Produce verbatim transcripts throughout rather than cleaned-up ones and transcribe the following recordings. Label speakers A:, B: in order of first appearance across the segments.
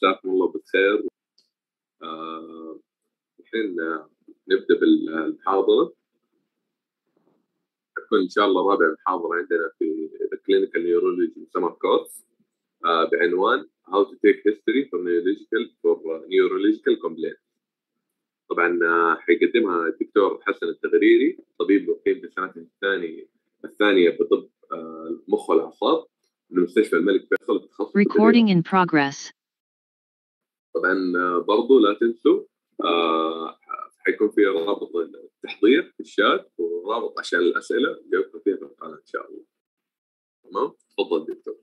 A: مساكم الله بالخير. آه، الحين آه، نبدأ بالمحاضرة. تكون إن شاء الله رابع محاضرة عندنا في The Clinical Neurology Summer Course آه، بعنوان How to take history for neurological for neurological complaints. طبعا آه، حيقدمها الدكتور حسن التغريري، طبيب مقيم في السنة الثانية الثانية بطب آه، المخ والأعصاب من مستشفى الملك فيصل التخصص.
B: Recording in progress.
A: طبعا برضو لا تنسوا آه حيكون في رابط التحضير في الشات ورابط عشان الأسئلة جاوبكم فيها في القناة إن شاء الله. تمام، تفضل دكتور.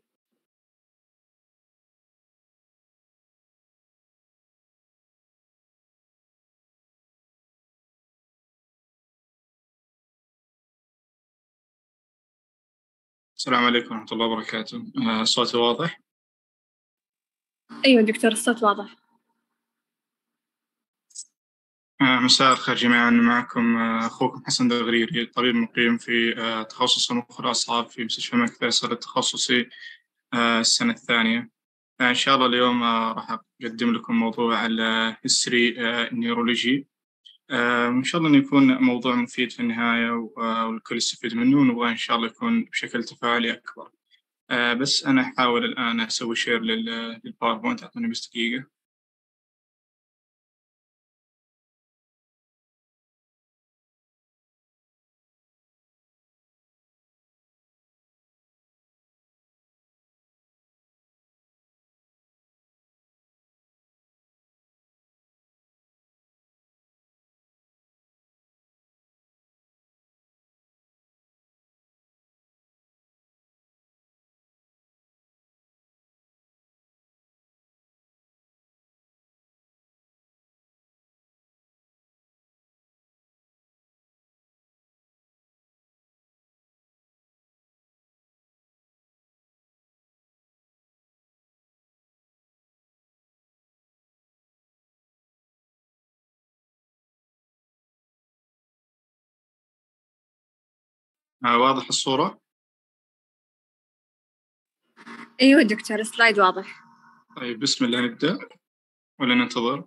C: السلام عليكم ورحمة الله وبركاته. آه، صوتي واضح؟
D: أيوة دكتور، الصوت واضح.
C: آه، مساء الخير جميعا، معكم آه، أخوكم حسن التغريري، طبيب مقيم في آه، تخصص المخ والأعصاب في مستشفى الملك فيصل التخصصي آه، السنة الثانية. آه، إن شاء الله اليوم آه، راح أقدم لكم موضوع الهيستوري النيورولوجي. آه، إن شاء الله إنه يكون موضوع مفيد في النهاية والكل يستفيد منه، ونبغى إن شاء الله يكون بشكل تفاعلي أكبر. آه، بس أنا أحاول الآن أسوي شير للباوربوينت، أعطوني بس دقيقة. آه، واضح الصورة؟
D: أيوة دكتور، السلايد واضح.
C: طيب بسم الله نبدأ ولا ننتظر؟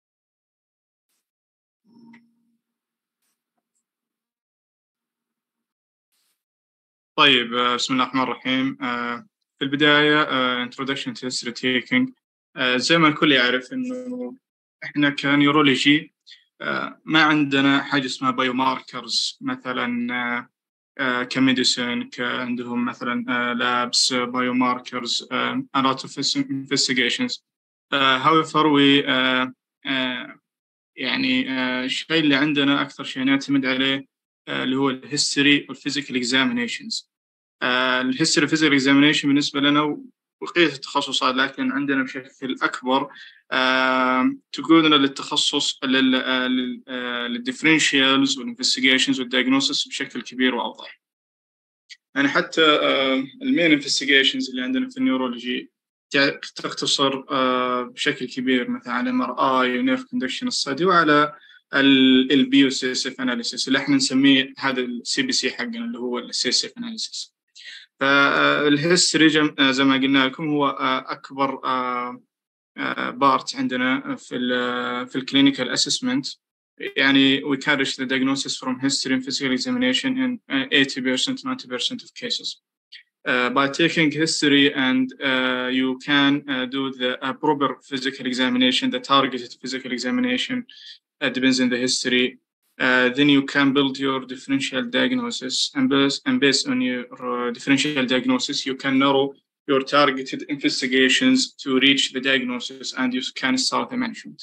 C: طيب آه، بسم الله الرحمن الرحيم. آه، في البداية آه، introduction to history taking. آه، زي ما الكل يعرف إنه إحنا كنيورولوجي آه، ما عندنا حاجة اسمها بايوماركرز مثلا آه، آه، كميديسين، كعندهم مثلا لابس بايوماركرز a lot of investigations. uh, however we uh, uh, يعني uh, الشيء اللي عندنا أكثر شيء نعتمد عليه uh, اللي هو الهيستوري والفيزيكال اكزامينيشنز. الهيستوري والفيزيكال اكزامينيشن بالنسبة لنا وبقية التخصصات، لكن عندنا بشكل أكبر uh, تقودنا للتخصص للديفرنشيالز والانفستيجيشنز والدياجنوسيس بشكل كبير وأوضح. يعني حتى المين انفستيجيشنز اللي عندنا في النيورولوجي تقتصر بشكل كبير مثلا على ام ار اي ونيرف كوندكشن ستدي وعلى البيو سي اس اف اناليسيس اللي احنا نسميه هذا السي بي سي حقنا اللي هو السي اس اف اناليسيس. فالهيستوري زي ما قلنا لكم هو اكبر بارت عندنا في ال في الكلينيكال اسسمنت. يعني we can reach the diagnosis from history and physical examination in eighty percent to ninety percent of cases. Uh, by taking history and uh, you can uh, do the uh, proper physical examination, the targeted physical examination uh, depends on the history. Uh, then you can build your differential diagnosis, and based, and based on your uh, differential diagnosis, you can narrow your targeted investigations to reach the diagnosis, and you can start the management.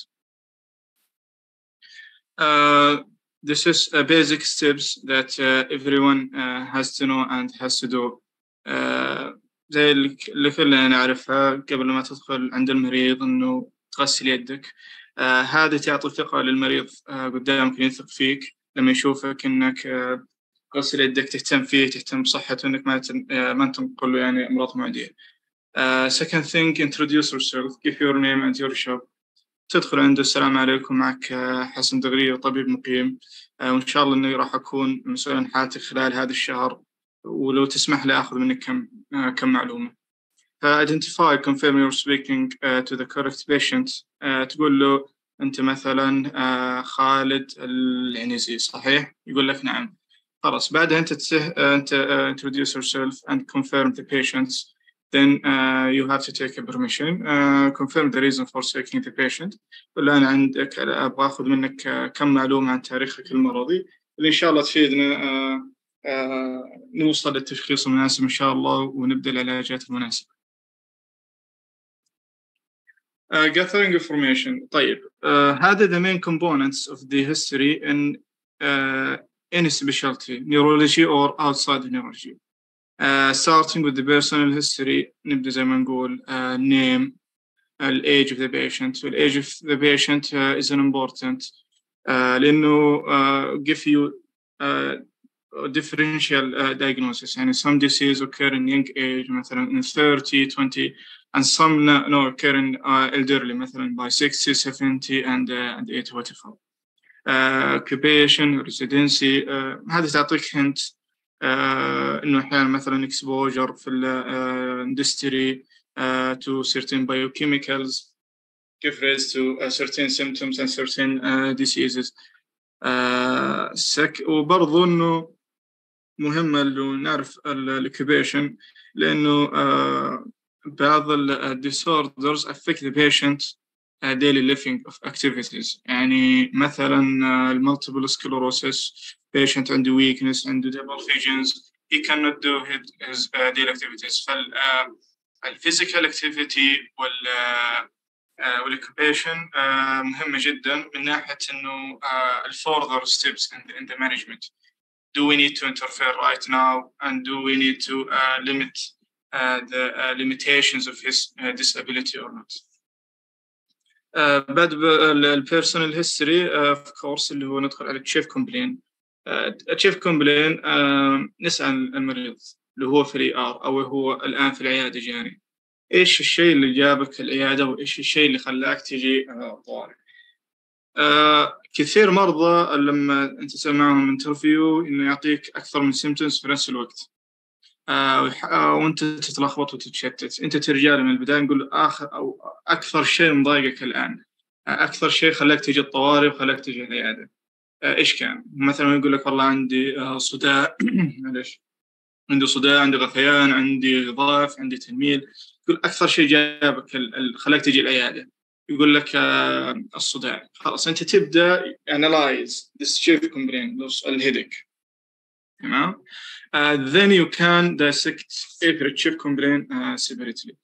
C: Uh, this is uh, basic steps that uh, everyone uh, has to know and has to do. uh, زي اللي كلنا نعرفها قبل ما تدخل عند المريض إنه تغسل يدك. uh, هذا تعطي ثقة للمريض uh, قدامك، يثق فيك لما يشوفك إنك uh, تغسل يدك، تهتم فيه، تهتم بصحته، إنك ما تن, uh, ما تنقل له يعني أمراض معدية. uh, second thing, introduce yourself, give your name and your shop. تدخل عنده السلام عليكم، معك حسن تغريري طبيب مقيم، وإن شاء الله إني راح أكون مسؤول عن حالتك خلال هذا الشهر، ولو تسمح لي أخذ منك كم كم معلومة. فidentify confirm you're speaking uh, to the correct patient. uh, تقول له أنت مثلا uh, خالد العنزي صحيح؟ يقول لك نعم. خلاص بعدها أنت تسه أنت uh, introduce yourself and confirm the patients. Then uh, you have to take a permission, uh, confirm the reason for seeking the patient. ولا أنا عندك أبغى أخذ منك uh, كم معلومة عن تاريخك المرضي اللي إن شاء الله تفيدنا uh, uh, نوصل للتشخيص المناسب إن شاء الله ونبدأ العلاجات المناسبة. Uh, gathering information. طيب uh, هذا the main components of the history in uh, any specialty, neurology or outside the neurology. Uh, starting with the personal history, نبدأ زي ما نقول uh, name, uh, age of the patient. The age of the patient uh, is an important uh, لأنه uh, give you uh, differential uh, diagnosis. يعني some disease occur in young age مثلا in thirty, twenty, and some no, no occur in uh, elderly مثلا by sixty, seventy and uh, and eighty whatever. Uh, occupation, residency, uh, هذه تعطيك hint uh, إنه أحيانا مثلا exposure في ال uh, industry uh, to certain biochemicals give rise to uh, certain symptoms and certain uh, diseases. uh, sec وبرضو إنه مهمة إنه نعرف الoccupation لأنه uh, بعض ال disorders affect the patient uh, daily living of activities. يعني مثلا uh, multiple sclerosis patient عنده weakness عنده double visions he cannot do his, his uh, daily activities. فال uh, physical activity وال uh, uh, والاوكيبيشن uh, مهمة جدا من ناحية إنه uh, further steps in the, in the management. Do we need to interfere right now, and do we need to uh, limit uh, the uh, limitations of his uh, disability or not? Uh, بعد البيرسونال هيستوري of course اللي هو ندخل على التشيف كومبلين. التشيف كومبلين نسأل المريض اللي هو في الإي آر أو هو الآن في العيادة جاني إيش الشيء اللي جابك العيادة وإيش الشيء اللي خلاك تجي طوارئ. آه كثير مرضى لما أنت تسوي معهم انترفيو إنه يعطيك أكثر من سيمتومز في نفس الوقت آه وأنت تتلخبط وتتشتت. أنت ترجع من البداية نقول آخر أو أكثر شيء مضايقك الآن آه أكثر شيء خلاك تجي الطوارئ وخلاك تجي العيادة آه إيش كان؟ مثلا يقول لك والله عندي آه صداع معلش عندي صداع عندي غثيان عندي ضعف عندي تنميل. يقول أكثر شيء جابك خلاك تجي العيادة يقول لك آه الصداع. خلاص أنت تبدأ analyze this chief complaint الهيدك تمام. uh, then you can dissect every chief complaint uh, separately.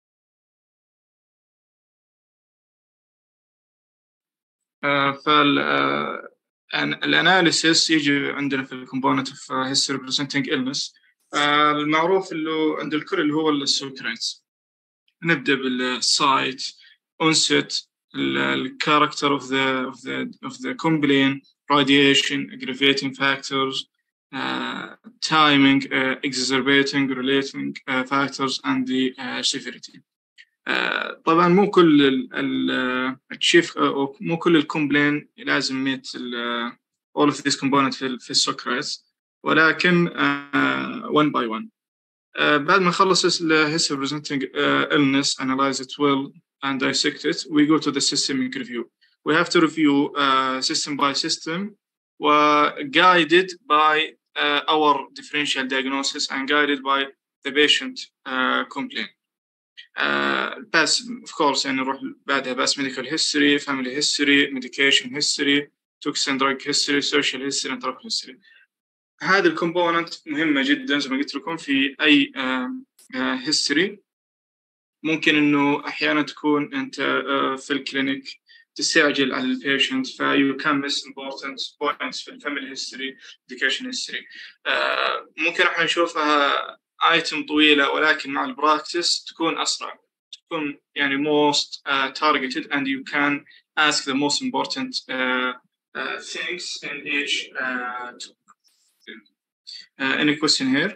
C: uh, فال uh, الاناليسيس يجي عندنا في الكومبوننت of history presenting illness. uh, المعروف اللي عند الكل اللي هو السوكرايتس. نبدأ بالسايت onset the character of the of the of the complaint, radiation, aggravating factors, uh, timing, uh, exacerbating, relating uh, factors, and the uh, severity. uh, طبعا مو كل التشيف أو مو كل الكومبلين لازم meet all of these components في في السوكرايتس ولكن uh, one by one. uh, بعد ما نخلص ال history presenting uh, illness, analyze it well and dissect it, we go to the systemic review. We have to review uh, system by system uh, guided by uh, our differential diagnosis and guided by the patient uh, complaint. Uh, pass, of course, يعني نروح بعدها بس medical history, family history, medication history, toxin drug history, social history and drug history. هذه الكومبوننت مهمة جدا زي ما قلت لكم في أي uh, uh, history. ممكن إنه أحياناً تكون أنت في الكلينيك تستعجل على البيشنت في you can miss important points في الفاميلي هيستوري education history. ممكن إحنا نشوفها item طويلة ولكن مع البراكتس تكون أسرع تكون يعني most uh, targeted and you can ask the most important uh, uh, things in each uh, uh, any question here?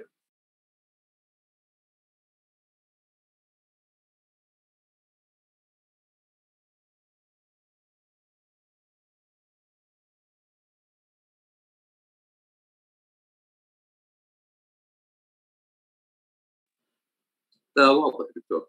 A: لا واضح دكتور.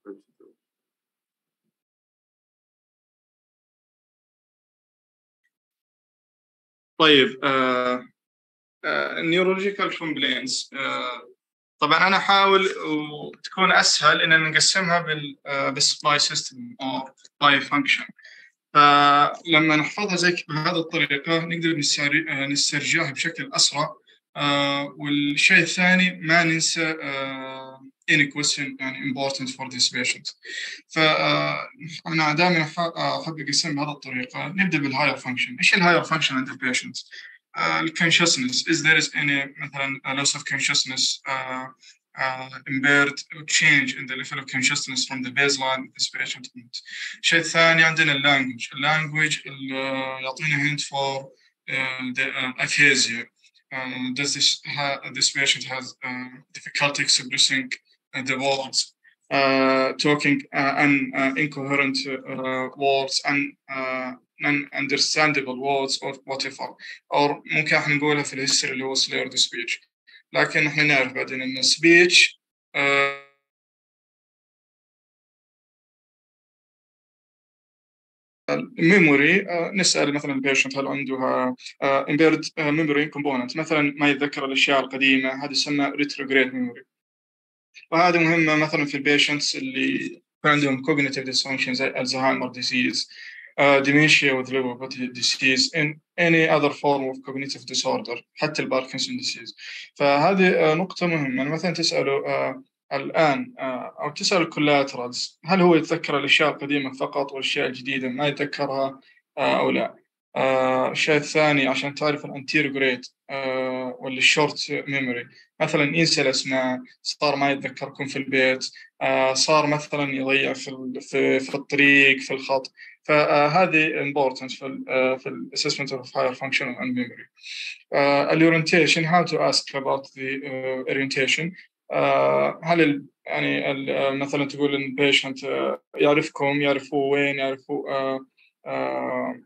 C: طيب النيورولوجيكال كومبلينس، طبعا انا احاول وتكون اسهل ان نقسمها بال بالسبلاي سيستم او باي فانكشن. فلما نحفظها زي بهذه الطريقه نقدر نسترجعها بشكل اسرع. آه والشيء الثاني ما ننسى آه any question يعني important for this patient. فأنا دائما أحب أقسم بهذه الطريقة. نبدأ بالهاير فانكشن. إيش الهاير فانكشن عند البيشنت؟ الكونشسنس is there is any مثلا loss of consciousness uh, uh, impaired change in the level of consciousness from the baseline of this patient. الشيء الثاني عندنا اللانجوج. اللانجوج يعطينا hint for uh, the uh, aphasia. Uh, does this ha- this patient has uh, difficulty expressing uh, the words, uh, talking uh, and uh, incoherent uh, words and uh, non-understandable words or whatever. أو ممكن احنا نقولها في الهيستوري اللي هو slurred speech. لكن احنا نعرف بعدين ان speech uh, الميموري uh, نسأل مثلا البيشنت هل عندها uh, impaired uh, memory component، مثلا ما يتذكر الأشياء القديمة، هذا يسمى retrograde memory. وهذه مهمة مثلا في البيشنتس اللي يكون عندهم cognitive dysfunction زي Alzheimer disease, uh, dementia with Lewy disease, and any other form of cognitive disorder حتى الباركنسون disease. فهذه uh, نقطة مهمة. مثلا تسأله uh, الآن uh, أو تسأل الكولاترالز هل هو يتذكر الأشياء القديمة فقط والأشياء الجديدة ما يتذكرها uh, أو لا. uh, الشيء الثاني عشان تعرف الانتيروجريد uh, ولا الشورت ميموري، مثلا ينسى الأسماء، صار ما يتذكركم في البيت، uh, صار مثلا يضيع في, في, في الطريق في الخط. فهذه important في ال في ال assessment of higher functional and memory. uh, orientation, how to ask about the uh, orientation. uh, هل ال يعني ال مثلا تقول إن patient uh, يعرفكم، يعرفوا وين، يعرفوا uh, uh,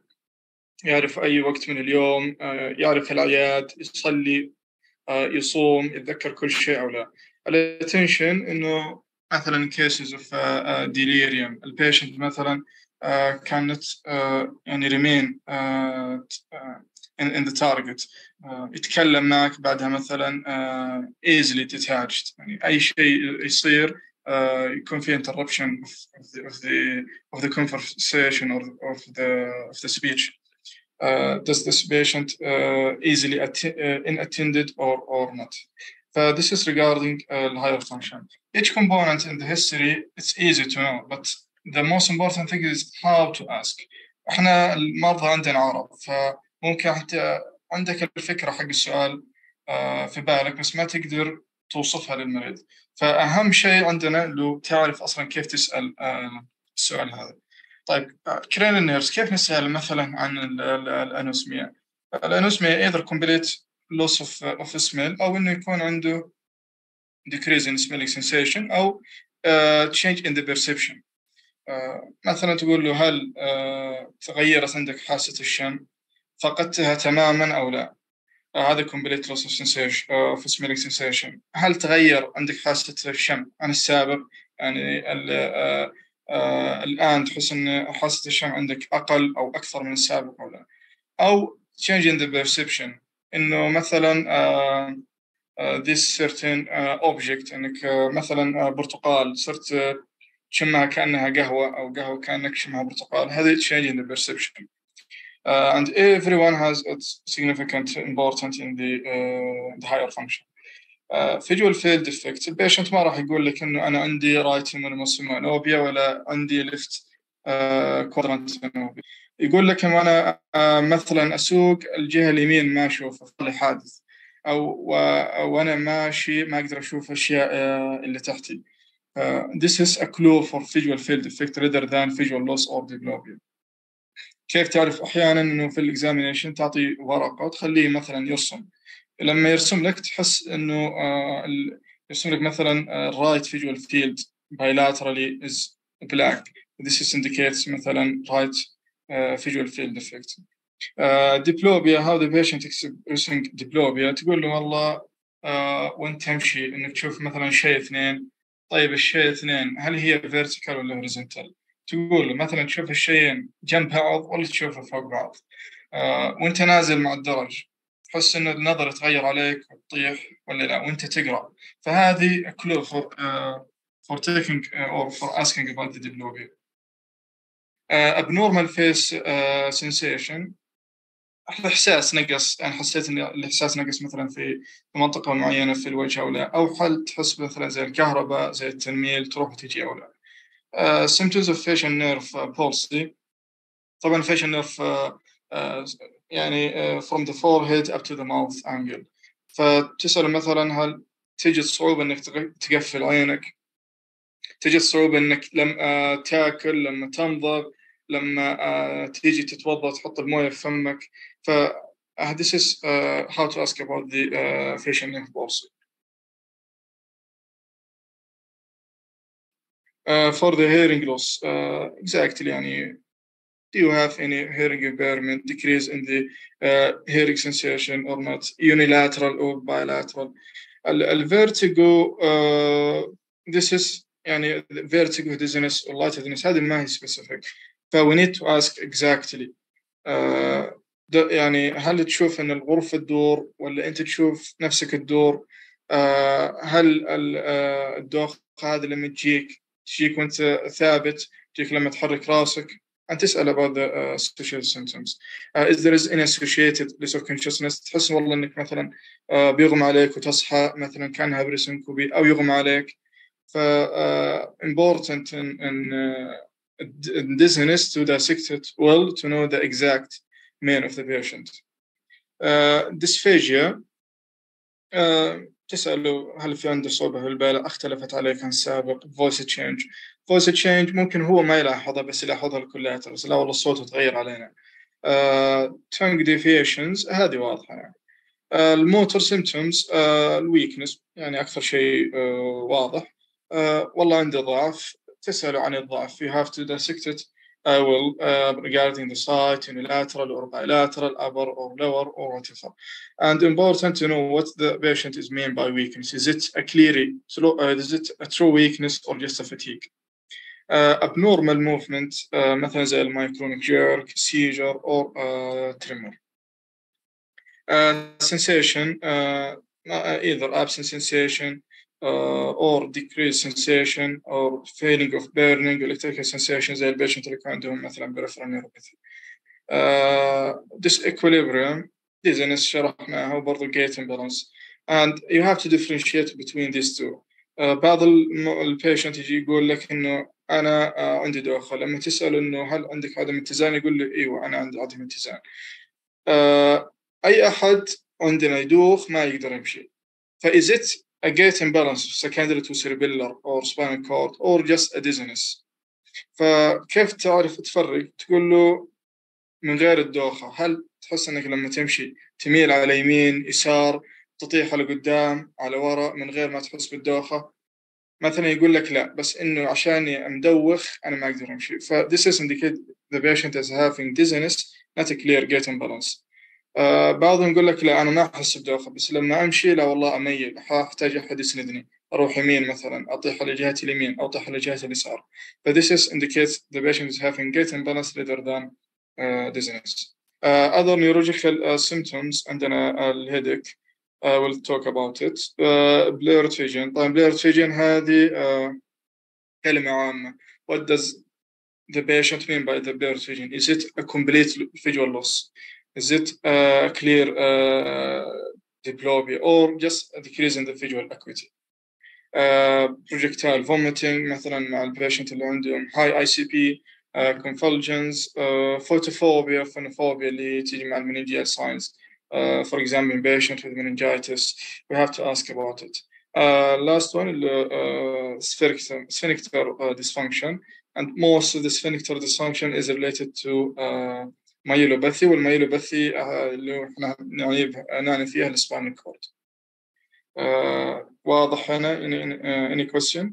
C: يعرف أي وقت من اليوم، uh, يعرف الأعياد، يصلي، uh, يصوم، يتذكر كل شيء أو لا. attention إنه مثلا cases of uh, uh, delirium، البيشنت مثلا uh, كانت uh, يعني remain uh, in, in the target، uh, يتكلم معك بعدها مثلا uh, easily detached، يعني أي شيء يصير uh, يكون في interruption of the of the of the conversation or of the of the speech. Uh, does this patient uh, easily atti- uh, inattended or or not? Uh, this is regarding uh, higher function. Each component in the history, it's easy to know, but the most important thing is how to ask. احنا المرضى عندنا عرب، فممكن حتى عندك الفكرة حق السؤال uh, في بالك بس ما تقدر توصفها للمريض. فأهم شيء عندنا لو تعرف أصلا كيف تسأل uh, السؤال هذا. طيب cranial nerves كيف نسأل مثلا عن الأنوسميا؟ الأنوسميا either complete loss of, of smell أو إنه يكون عنده decrease in smelling sensation أو uh, change in the perception. uh, مثلا تقول له هل uh, تغيرت عندك حاسة الشم، فقدتها تماما أو لا؟ uh, هذا complete loss of sensation uh, of smelling sensation. هل تغير عندك حاسة الشم عن السابق؟ يعني ال uh, آه الآن تحس إن حاسة الشم عندك أقل أو أكثر من السابق أو لا؟ أو change in the perception، إنه مثلا آه آه this certain آه object، إنك آه مثلا آه برتقال صرت تشمها كأنها قهوة أو قهوة كأنك تشمها برتقال. هذه change in the perception. uh, and everyone has its significant important in the, uh, the higher function. visual field defect، البيشنت ما راح يقول لك إنه أنا عندي رايت مونوموسيمانوبيا ولا عندي ليفت كوادرانتينوبيا. يقول لك إنه أنا مثلا أسوق الجهة اليمين ما أشوف، صار لي حادث، أو وأنا ماشي ما أقدر أشوف أشياء اللي تحتي. This is a clue for visual field defect rather than visual loss or diplopia. كيف تعرف؟ أحيانا إنه في الإكزامينيشن تعطي ورقة وتخليه مثلا يرسم، لما يرسم لك تحس إنه آه يرسم لك مثلا right visual field bilaterally is black. This is indicates مثلا right uh, visual field defect. uh, diplopia، how the patient expressing diplopia، تقول له والله uh, وانت تمشي إنك تشوف مثلا شيء اثنين طيب الشيء اثنين، هل هي vertical ولا horizontal؟ تقول مثلا تشوف الشيئين جنب بعض ولا تشوفه فوق بعض. آه وانت نازل مع الدرج تحس ان النظر يتغير عليك وتطيح ولا لا وانت تقرا. فهذه clue for uh, for taking uh, or for asking about the diplopia. uh, abnormal face uh, sensation، الإحساس نقص، يعني حسيت إن الإحساس نقص مثلا في في منطقة معينة في الوجه أو لا، أو هل تحس مثلا زي الكهرباء زي التنميل تروح وتجي أو لا. uh, symptoms of facial nerve palsy، طبعا facial nerve uh, uh, يعني uh, from the forehead up to the mouth angle. فتسأل مثلا هل تجد صعوبة إنك تقفل عينك، تجد صعوبة إنك لما uh, تاكل، لما تمضغ، لما uh, تيجي تتوضأ تحط الموية في فمك. ف uh, this is uh, how to ask about the uh, facial nerve palsy. Uh, for the hearing loss uh, exactly يعني do you have any hearing impairment, decrease in the uh, hearing sensation or not, unilateral or bilateral. الفيرتيجو uh, this is يعني vertigo dizziness or lightheadedness هذه ما هي specific. ف we need to ask exactly uh, يعني هل تشوف ان الغرفة تدور ولا انت تشوف نفسك تدور. uh, هل uh, الدوخة هذه لما تجيك تجيك وانت ثابت، تجيك لما تحرك راسك. and تسأل about the uh, social symptoms. uh, is there is any associated loss of consciousness، تحس والله انك مثلا uh, بيغمى عليك وتصحى مثلا كأنها برسنكوبي او يغمى عليك. ف uh, important in, in uh, dizziness to dissect it well to know the exact mean of the patient. uh, dysphagia uh, تسأله هل في عنده صعوبة في البلع، اختلفت عليك عن السابق. voice change voice change ممكن هو ما يلاحظها بس يلاحظها الكليات، بس لا والله الصوت تغير علينا. uh, tongue deviations هذه واضحة يعني. uh, الموتور symptoms uh, الويكنس يعني أكثر شيء uh, واضح. uh, والله عنده ضعف، تسأله عن الضعف. you have to dissect it uh, well uh, regarding the site, unilateral or bilateral, upper or lower or whatever. And important to know what the patient is mean by weakness. Is it a clearly slow, uh, is it a true weakness or just a fatigue? Uh, abnormal movement uh, مثلا زي المايكرونيك jerk, seizure or uh, tremor. Uh, sensation uh, either absent sensation uh, or decreased sensation or feeling of burning, electrical sensation زي البيشنت اللي كان عندهم مثلا peripheral neuropathy. uh, disequilibrium dizziness شرحناها وبرضه gait imbalance. and you have to differentiate between these two. uh, بعض البيشنت يجي يقول لك إنه أنا uh, عندي دوخة، لما تسأل إنه هل عندك عدم اتزان يقول لي إيوه أنا عندي عدم اتزان. uh, أي أحد عندنا يدوخ ما يقدر يمشي. فإز it a gait imbalance secondary to cerebellar or spinal cord or just a dizziness. فكيف تعرف تفرق؟ تقول له من غير الدوخة هل تحس أنك لما تمشي تميل على يمين يسار تطيح على قدام على وراء من غير ما تحس بالدوخة؟ مثلا يقول لك لا بس إنه عشاني مدوخ أنا ما أقدر أمشي. ف this is indicate the patient is having dizziness not a clear gait imbalance. آه بعضهم يقول لك لا أنا ما أحس بدوخة بس لما أمشي لا والله أميل أحتاج أحد يسندني، أروح يمين مثلا أطيح على جهة اليمين أو أطيح على جهة اليسار. ف this is indicates the patient is having gait imbalance rather than uh, dizziness. Uh, other neurological uh, symptoms عندنا uh, الهيدك. uh, we'll talk about it. uh, blurred vision. طيب blurred vision هذه uh, كلمة عامة. What does the patient mean by the blurred vision? Is it a complete visual loss? Is it a clear uh, diplopia or just a decrease in the visual acuity? uh, projectile vomiting مثلا مع البيشنت اللي عندهم high I C P, uh, convulsions, uh, photophobia, phonophobia اللي تيجي مع meningeal signs. uh, for example in patient with meningitis we have to ask about it. uh, last one uh, sphincter, sphincter uh, dysfunction, and most of the sphincter dysfunction is related to uh, myelopathy. والميلوباثي uh, اللي احنا نعني فيها السباينال كورد. Uh, واضح هنا any, uh, any question؟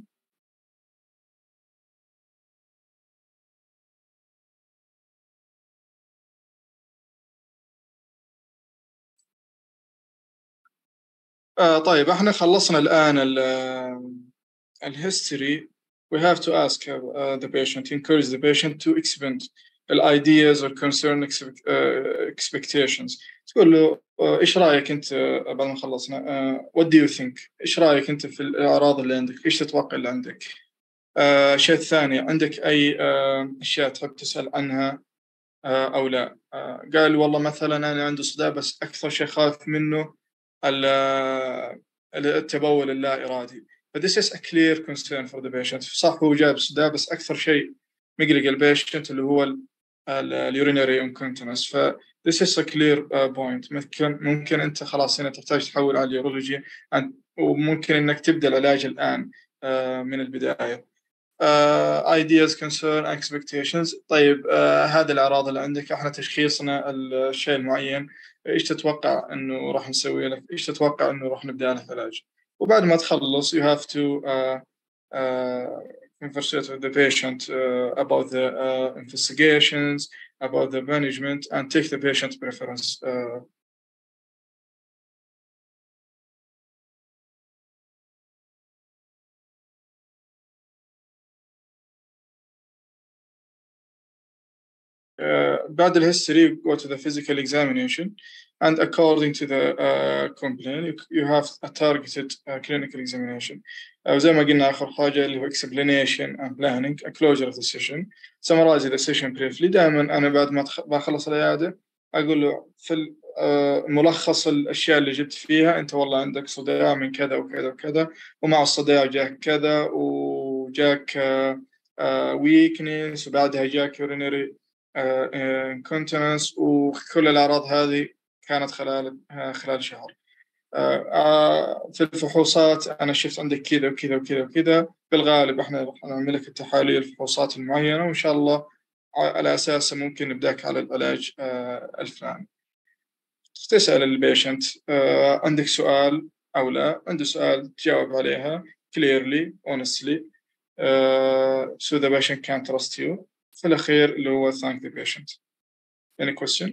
C: uh, طيب احنا خلصنا الآن الهيستوري we have to ask uh, the patient, encourage the patient to expand the ideas or concern expect, uh, expectations. تقول له uh, إيش رأيك أنت uh, بعد ما خلصنا uh, what do you think؟ إيش رأيك أنت في الأعراض اللي عندك؟ إيش تتوقع اللي عندك؟ الشيء uh, الثاني، عندك أي uh, أشياء تحب تسأل عنها uh, أو لا؟ uh, قال والله مثلا أنا عندي صداع بس أكثر شيء خايف منه التبول اللا إرادي. ف this is a clear concern for the patient. صح هو جاب صداع بس أكثر شيء مقلق البيشنت اللي هو ال urinary incontinence. ف this is a clear uh, point. ممكن ممكن أنت خلاص هنا تحتاج تحول على اليورولوجي وممكن إنك تبدأ العلاج الآن uh, من البداية. uh, ideas, concern, expectations. طيب uh, هذه الأعراض اللي عندك، إحنا تشخيصنا الشيء المعين، إيش تتوقع إنه راح نسوي لك؟ إيش تتوقع إنه راح نبدأ له علاج؟ وبعد ما تخلص you have to uh, uh, conversate with the patient uh, about the uh, investigations, about the management, and take the patient preference. Uh, Uh, بعد الهيستوري go to the physical examination, and according to the uh, complaint you, you have a targeted uh, clinical examination. uh, زي ما قلنا آخر حاجة اللي هو explanation and planning, a closure of the session, summarize the session briefly. دائما أنا بعد ما بخلص العيادة أقول له في uh, ملخص الأشياء اللي جبت فيها، أنت والله عندك صداع من كذا وكذا وكذا، ومع الصداع جاك كذا، وجاك uh, uh, weakness، وبعدها جاك urinary incontinence، uh, وكل الأعراض هذه كانت خلال uh, خلال شهر. uh, uh, في الفحوصات أنا شفت عندك كذا وكذا وكذا وكذا، بالغالب إحنا راح نعمل لك التحاليل الفحوصات المعينة، وإن شاء الله على أساسه ممكن نبدأك على العلاج uh, الفلاني. تسأل البيشنت uh, عندك سؤال أو لا، عنده سؤال تجاوب عليها clearly honestly uh, so the patient can trust you. في الأخير اللي هو thank the patient. Any question?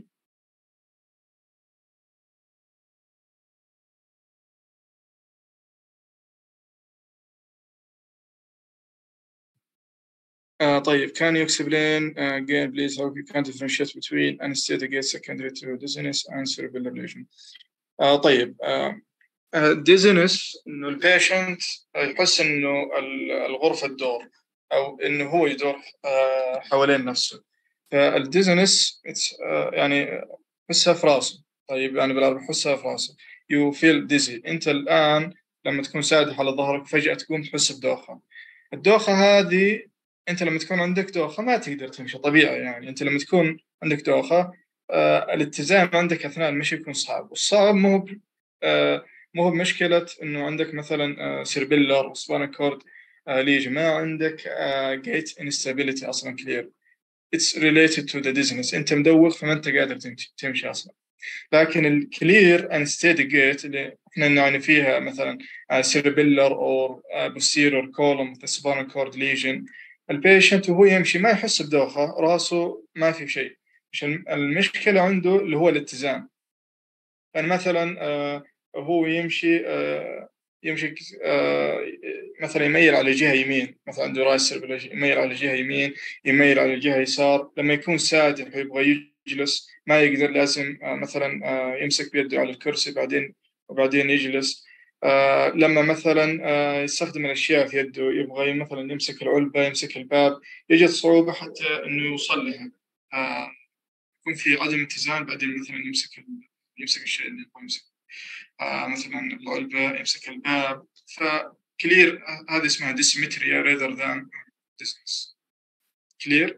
C: uh, طيب can you explain uh, again please how you can differentiate between anesthetic gate secondary to dizziness and cerebellar lesion. uh, طيب uh, uh, dizziness إنه البيشنت يحس إنه الغرفة تدور أو إنه هو يدور uh, حوالين نفسه. فالديزنس uh, يعني حسها في راسه. طيب يعني بالعربي حسها في راسه. you feel dizzy. أنت الآن لما تكون سادح على ظهرك فجأة تقوم تحس بدوخة. الدوخة هذه أنت لما تكون عندك دوخة ما تقدر تمشي طبيعي. يعني أنت لما تكون عندك دوخة آه الاتزان عندك أثناء المشي يكون صعب، والصعب مو آه مو بمشكلة إنه عندك مثلا آه سيربيلر سباينال كورد آه ليجن، ما عندك آه gait instability أصلا clear. it's related to the dizziness. أنت مدوخ فما أنت قادر تمشي, تمشي أصلا. لكن الكلير and steady gait اللي إحنا نعني فيها مثلا cerebellar or posterior column the spinal cord lesion، البيشنت وهو يمشي ما يحس بدوخة، راسه ما في شيء. عشان المشكلة عنده اللي هو الاتزان. يعني مثلا هو يمشي يمشي مثلا يميل على جهة يمين، مثلا عنده راس يميل على جهة يمين، يميل على جهة يسار. لما يكون سادح ويبغى يجلس ما يقدر، لازم مثلا يمسك بيده على الكرسي بعدين وبعدين يجلس. لما مثلا يستخدم الأشياء في يده، يبغى مثلا يمسك العلبة يمسك الباب، يجد صعوبة حتى إنه يوصل لها، يكون في عدم اتزان. بعدين مثلا يمسك يمسك الشيء اللي يبغى يمسك، آه مثلا العلبة يمسك الباب. فكلير هذه اسمها dysmetria rather than dizziness. كلير؟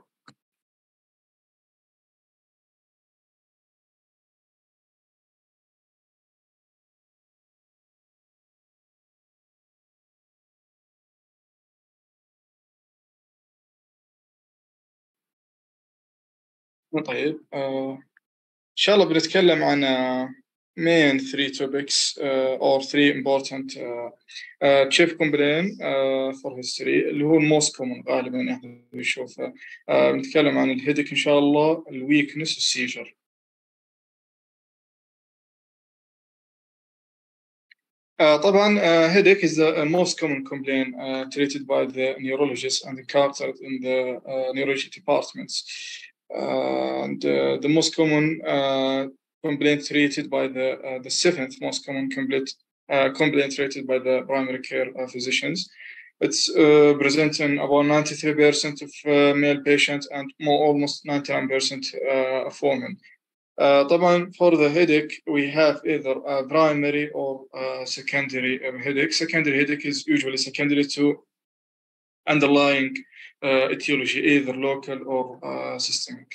C: طيب آه إن شاء الله بنتكلم عن uh, main three topics uh, or three important uh, uh, chief complaint uh, for history اللي هو الموست common غالبا احنا بنشوفه. uh, بنتكلم عن الهيدك إن شاء الله، الويكنس، السيجر. Uh, طبعا uh, headache is the uh, most common complaint uh, treated by the neurologists and the chartered in the uh, neurology departments. Uh, and uh, the most common uh, complaint treated by the uh, the seventh most common complaint uh, complaint treated by the primary care uh, physicians. It's uh, present in about ninety-three percent of uh, male patients and more, almost ninety-nine percent uh, of women. Uh, طبعا for the headache we have either a primary or a secondary uh, headache. Secondary headache is usually secondary to underlying uh, etiology, either local or uh, systemic.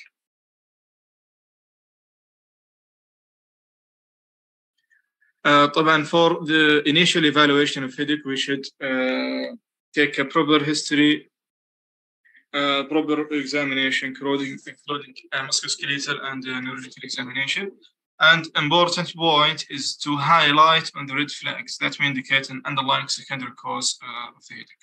C: Uh, طبعا for the initial evaluation of headache we should uh, take a proper history, uh, proper examination, including, including uh, musculoskeletal and uh, neurological examination. And important point is to highlight on the red flags that may indicate an underlying secondary cause uh, of the headache.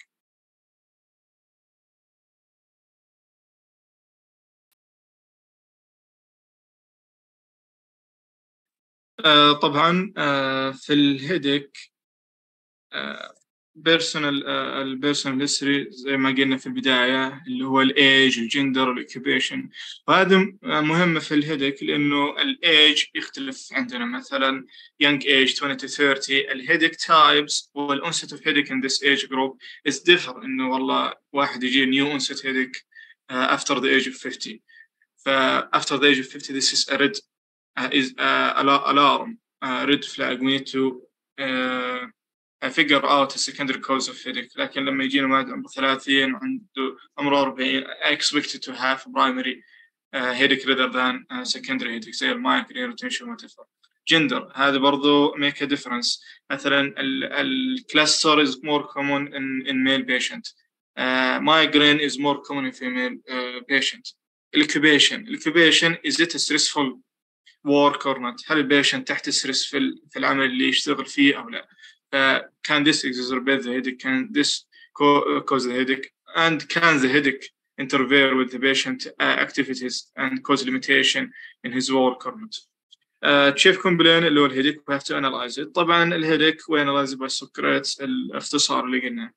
C: Uh, طبعا uh, في الهيدك بيرسونال البيرسونال هيستوري زي ما قلنا في البدايه اللي هو الايج الجندر الاوكيبيشن، وهذا مهم في الهيدك لانه الايج يختلف عندنا. مثلا young age twenty to thirty الهيدك تايبس والانست اوف هيدك in this age group is differ. انه والله واحد يجي نيو انست هيدك after the age of fifty. ف after the age of fifty this is a red uh, is uh, alarm uh, red flag. We need to uh, figure out a secondary cause of headache. لكن لما يجينا واحد عمره ثلاثين وعنده عمره أربعين I expected to have primary uh, headache rather than uh, secondary headache زي المايجرين retention whatever. Gender هذا برضو make a difference. مثلا ال cluster is more common in, in male patient. Uh, migraine is more common in female uh, patient. Occupation occupation is it a stressful work or not؟ هل البيشنت تحت ستريس في في العمل اللي يشتغل فيه أو لا؟ Uh, can this exacerbate the headache? Can this co cause the headache? And can the headache interfere with the patient uh, activities and cause limitation in his work or not? Uh, chief complaint اللي هو الهيديك we have to analyze it. طبعا الهيديك we analyze it by Socrates الاختصار اللي قلنا.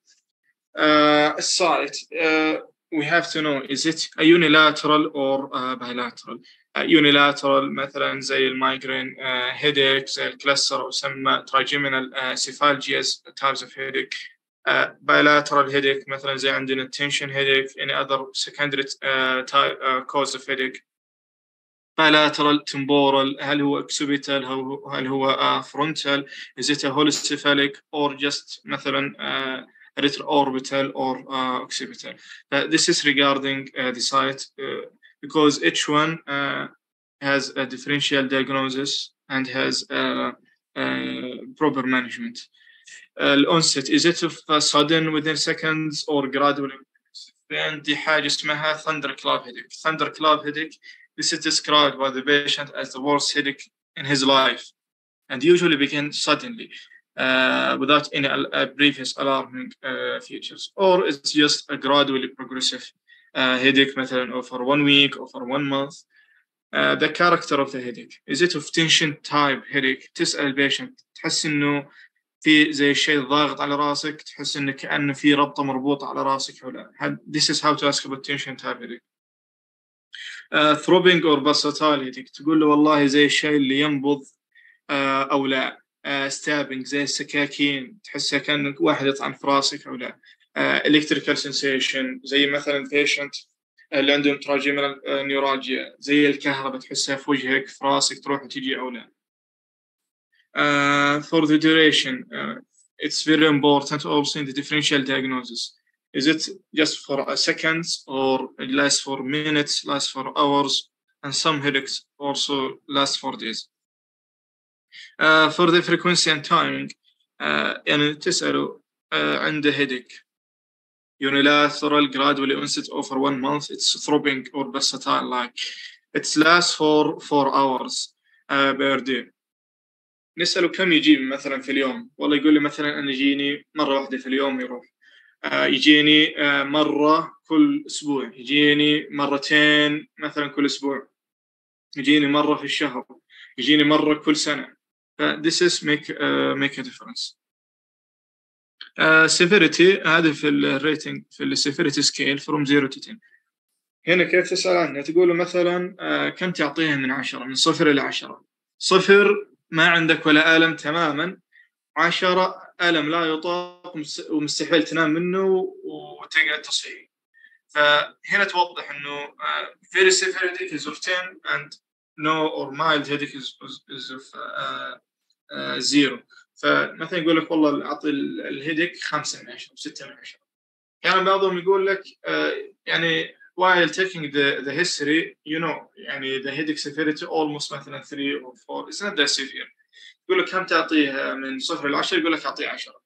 C: Uh, السايت uh, we have to know is it a unilateral or uh, bilateral. uh, unilateral مثلا زي المايجرين uh, headache زي الكلاستر أو يسمى trigeminal uh, cephalgias types of headache. uh, bilateral headache مثلا زي عندنا tension headache any other secondary uh, type, uh, cause of headache. bilateral temporal هل هو occipital هل هو uh, frontal is it a holocephalic or just مثلا uh, retroorbital or uh, occipital. Uh, this is regarding uh, the site uh, because each one uh, has a differential diagnosis and has uh, uh, proper management. Uh, onset is it of uh, sudden within seconds or gradual? عندي حاجة اسمها thunderclap headache. Thunderclap headache. This is described by the patient as the worst headache in his life and usually begins suddenly. Uh, without any uh, previous alarming uh, features, or it's just a gradually progressive uh, headache مثلا over one week or for one month. Uh, the character of the headache is it of tension type headache. تسأل البيشنت تحس إنه في زي شيء ضاغط على راسك، تحس إنه كأنه في ربطة مربوطة على راسك ولا. This is how to ask about tension type headache. Uh, throbbing or pulsatile headache تقول له والله زي الشيء اللي ينبض uh, أو لا. ستابينج uh, زي السكاكين تحسها كأنك واحد يطعن في راسك أو لا. إلكتريكال uh, سنسيشن زي مثلا بيشنت اللي عندهم تراجيمال نيوراجيا زي الكهرباء تحسها في وجهك في راسك تروح وتجي أو لا. uh, for the duration uh, it's very important also in the differential diagnosis. Is it just for a seconds or it lasts for minutes, lasts for hours, and some headaches also last for days. Uh, for the frequency and timing uh, يعني تسأله uh, عنده headache unilateral gradually onset over one month it's throbbing or versatile like it lasts for four hours uh, per day. نسأله كم يجي مثلا في اليوم، والله يقول لي مثلا أنا يجيني مرة واحدة في اليوم يروح. uh, يجيني uh, مرة كل أسبوع، يجيني مرتين مثلا كل أسبوع، يجيني مرة في الشهر، يجيني مرة كل سنة. Uh, this is make uh, make a difference. سيفيريتي هذا في الريتنج في السيفيريتي سكيل فروم زيرو تو عشرة. هنا كيف تسأل عنها؟ تقول له مثلا آه كم تعطيها من عشرة، من صفر إلى عشرة. صفر ما عندك ولا ألم تماما، عشرة ألم لا يطاق ومستحيل تنام منه وتقعد تصحي. فهنا توضح إنه uh, very severe headache is of ten and no or mild headache is, is of uh, uh, zero. فمثلا يقول لك والله أعطي الهيديك خمسة من عشرة ستة من عشرة. يعني بعضهم يقول لك uh, يعني while taking the the history you know يعني the headache severity almost مثلا three or four it's not that severe. يقول لك كم تعطيه من صفر إلى عشرة؟ يقول لك أعطيه عشرة.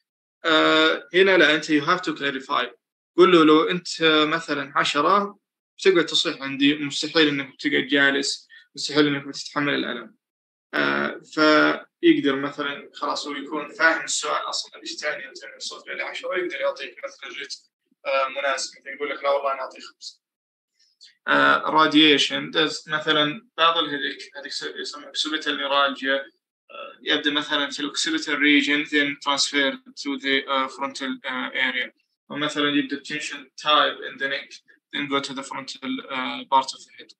C: uh, هنا لا، أنت you have to clarify. قل له لو أنت مثلا عشرة بتقعد تصيح عندي، مستحيل إنك بتقعد جالس، مستحيل إنك بتتحمل الألم. uh, فيقدر مثلا خلاص هو يكون فاهم السؤال أصلا إيش تعني أنت من صفر إلى عشرة، يقدر يعطيك مثلا ريت uh, مناسب. مثلا يقول لك لا والله أنا أعطيه خمسة. uh, radiation مثلا بعض الهيديك هذيك يسمى occipital neuralgia uh, يبدأ مثلا في occipital region then transfer to the uh, frontal uh, area. ومثلا يبدأ tension type in the neck then go to the frontal uh, part of the head.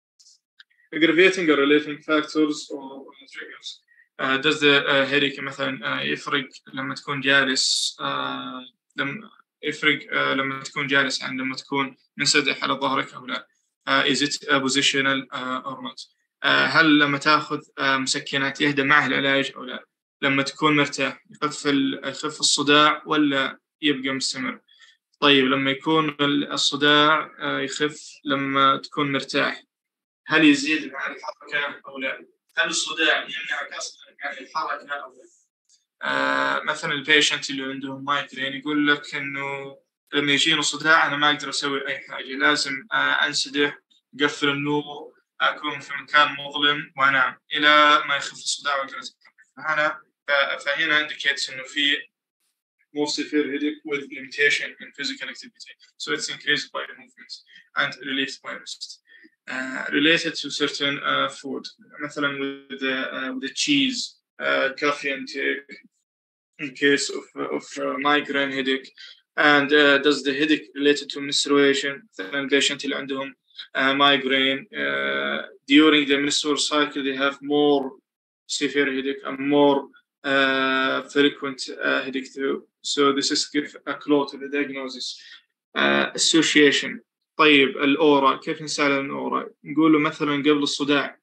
C: Aggravating or relating factors or triggers. uh, does the uh, headache مثلا uh, يفرق لما تكون جالس uh, لما يفرق uh, لما تكون جالس عن لما تكون منسدح على ظهرك أو لا. uh, is it uh, positional uh, or not. uh, هل لما تأخذ uh, مسكنات يهدى معه العلاج أو لا. لما تكون مرتاح يخف يخف الصداع ولا يبقى مستمر. طيب لما يكون الصداع uh, يخف لما تكون مرتاح، هل يزيد مع الحركة أو لا؟ هل الصداع يمنعك أصلا عن الحركة أو لا؟ آه مثلا البيشنت اللي عندهم مايجرين يقول لك إنه لما يجيني صداع أنا ما أقدر أسوي أي حاجة، لازم آه أنسدح، أقفل النور، أكون في مكان مظلم وأنام إلى ما يخف الصداع وأقدر أتحرك. فهنا فهنا indicates إنه في more severe headache with limitation in physical activity, so it's increased by movement and relieved by rest. Uh, related to certain uh, food, مثلا with the, uh, with the cheese, uh, coffee intake in case of, of uh, migraine headache. And uh, does the headache related to menstruation? مثلا patient اللي عندهم uh, migraine uh, during the menstrual cycle they have more severe headache and more uh, frequent uh, headache too. So this is give a clue to the diagnosis. Uh, association. طيب الأورا كيف نسأل عن الأورا؟ نقول له مثلا قبل الصداع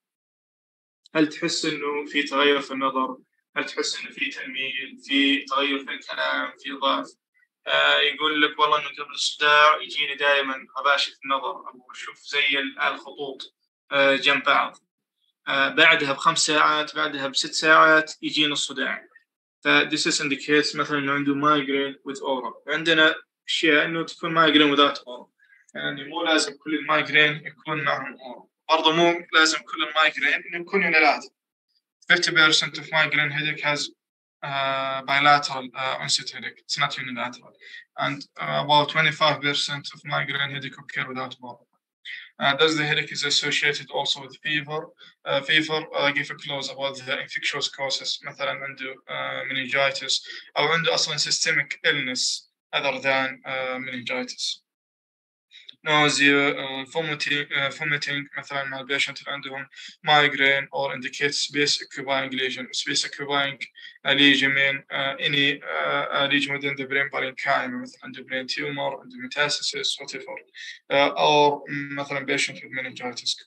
C: هل تحس إنه في تغير في النظر؟ هل تحس إنه في تنميل؟ في تغير في الكلام؟ في ضعف؟ آه يقول لك والله إنه قبل الصداع يجيني دائما غباشة النظر أو أشوف زي الخطوط آه جنب بعض. آه بعدها بخمس ساعات بعدها بست ساعات يجينا الصداع. ف this is indicates مثلا إنه عنده migraine with aura. عندنا أشياء إنه تكون migraine without aura. يعني مو لازم كل المايجرين يكون معهم أورا، برضه مو لازم كل المايجرين إنه يكون unilateral. fifty percent of migraine headache has uh, bilateral uh, onset headache. It's not unilateral, and uh, about twenty-five percent of migraine headache occur without aura. Uh, does the headache is associated also with fever? Uh, fever uh, give a clue about the infectious causes. مثلا عنده uh, meningitis أو عنده أصلا systemic illness other than uh, meningitis. nausea, uh, vomiting, uh, vomiting مثلا مع البيشنت اللي عندهم migraine or indicate space occupying lesion. Space occupying a lesion mean uh, any uh, a lesion within the brain parenchyma مثلا عنده brain tumor, عنده metastasis, whatever, uh, or مثلا patient with meningitis.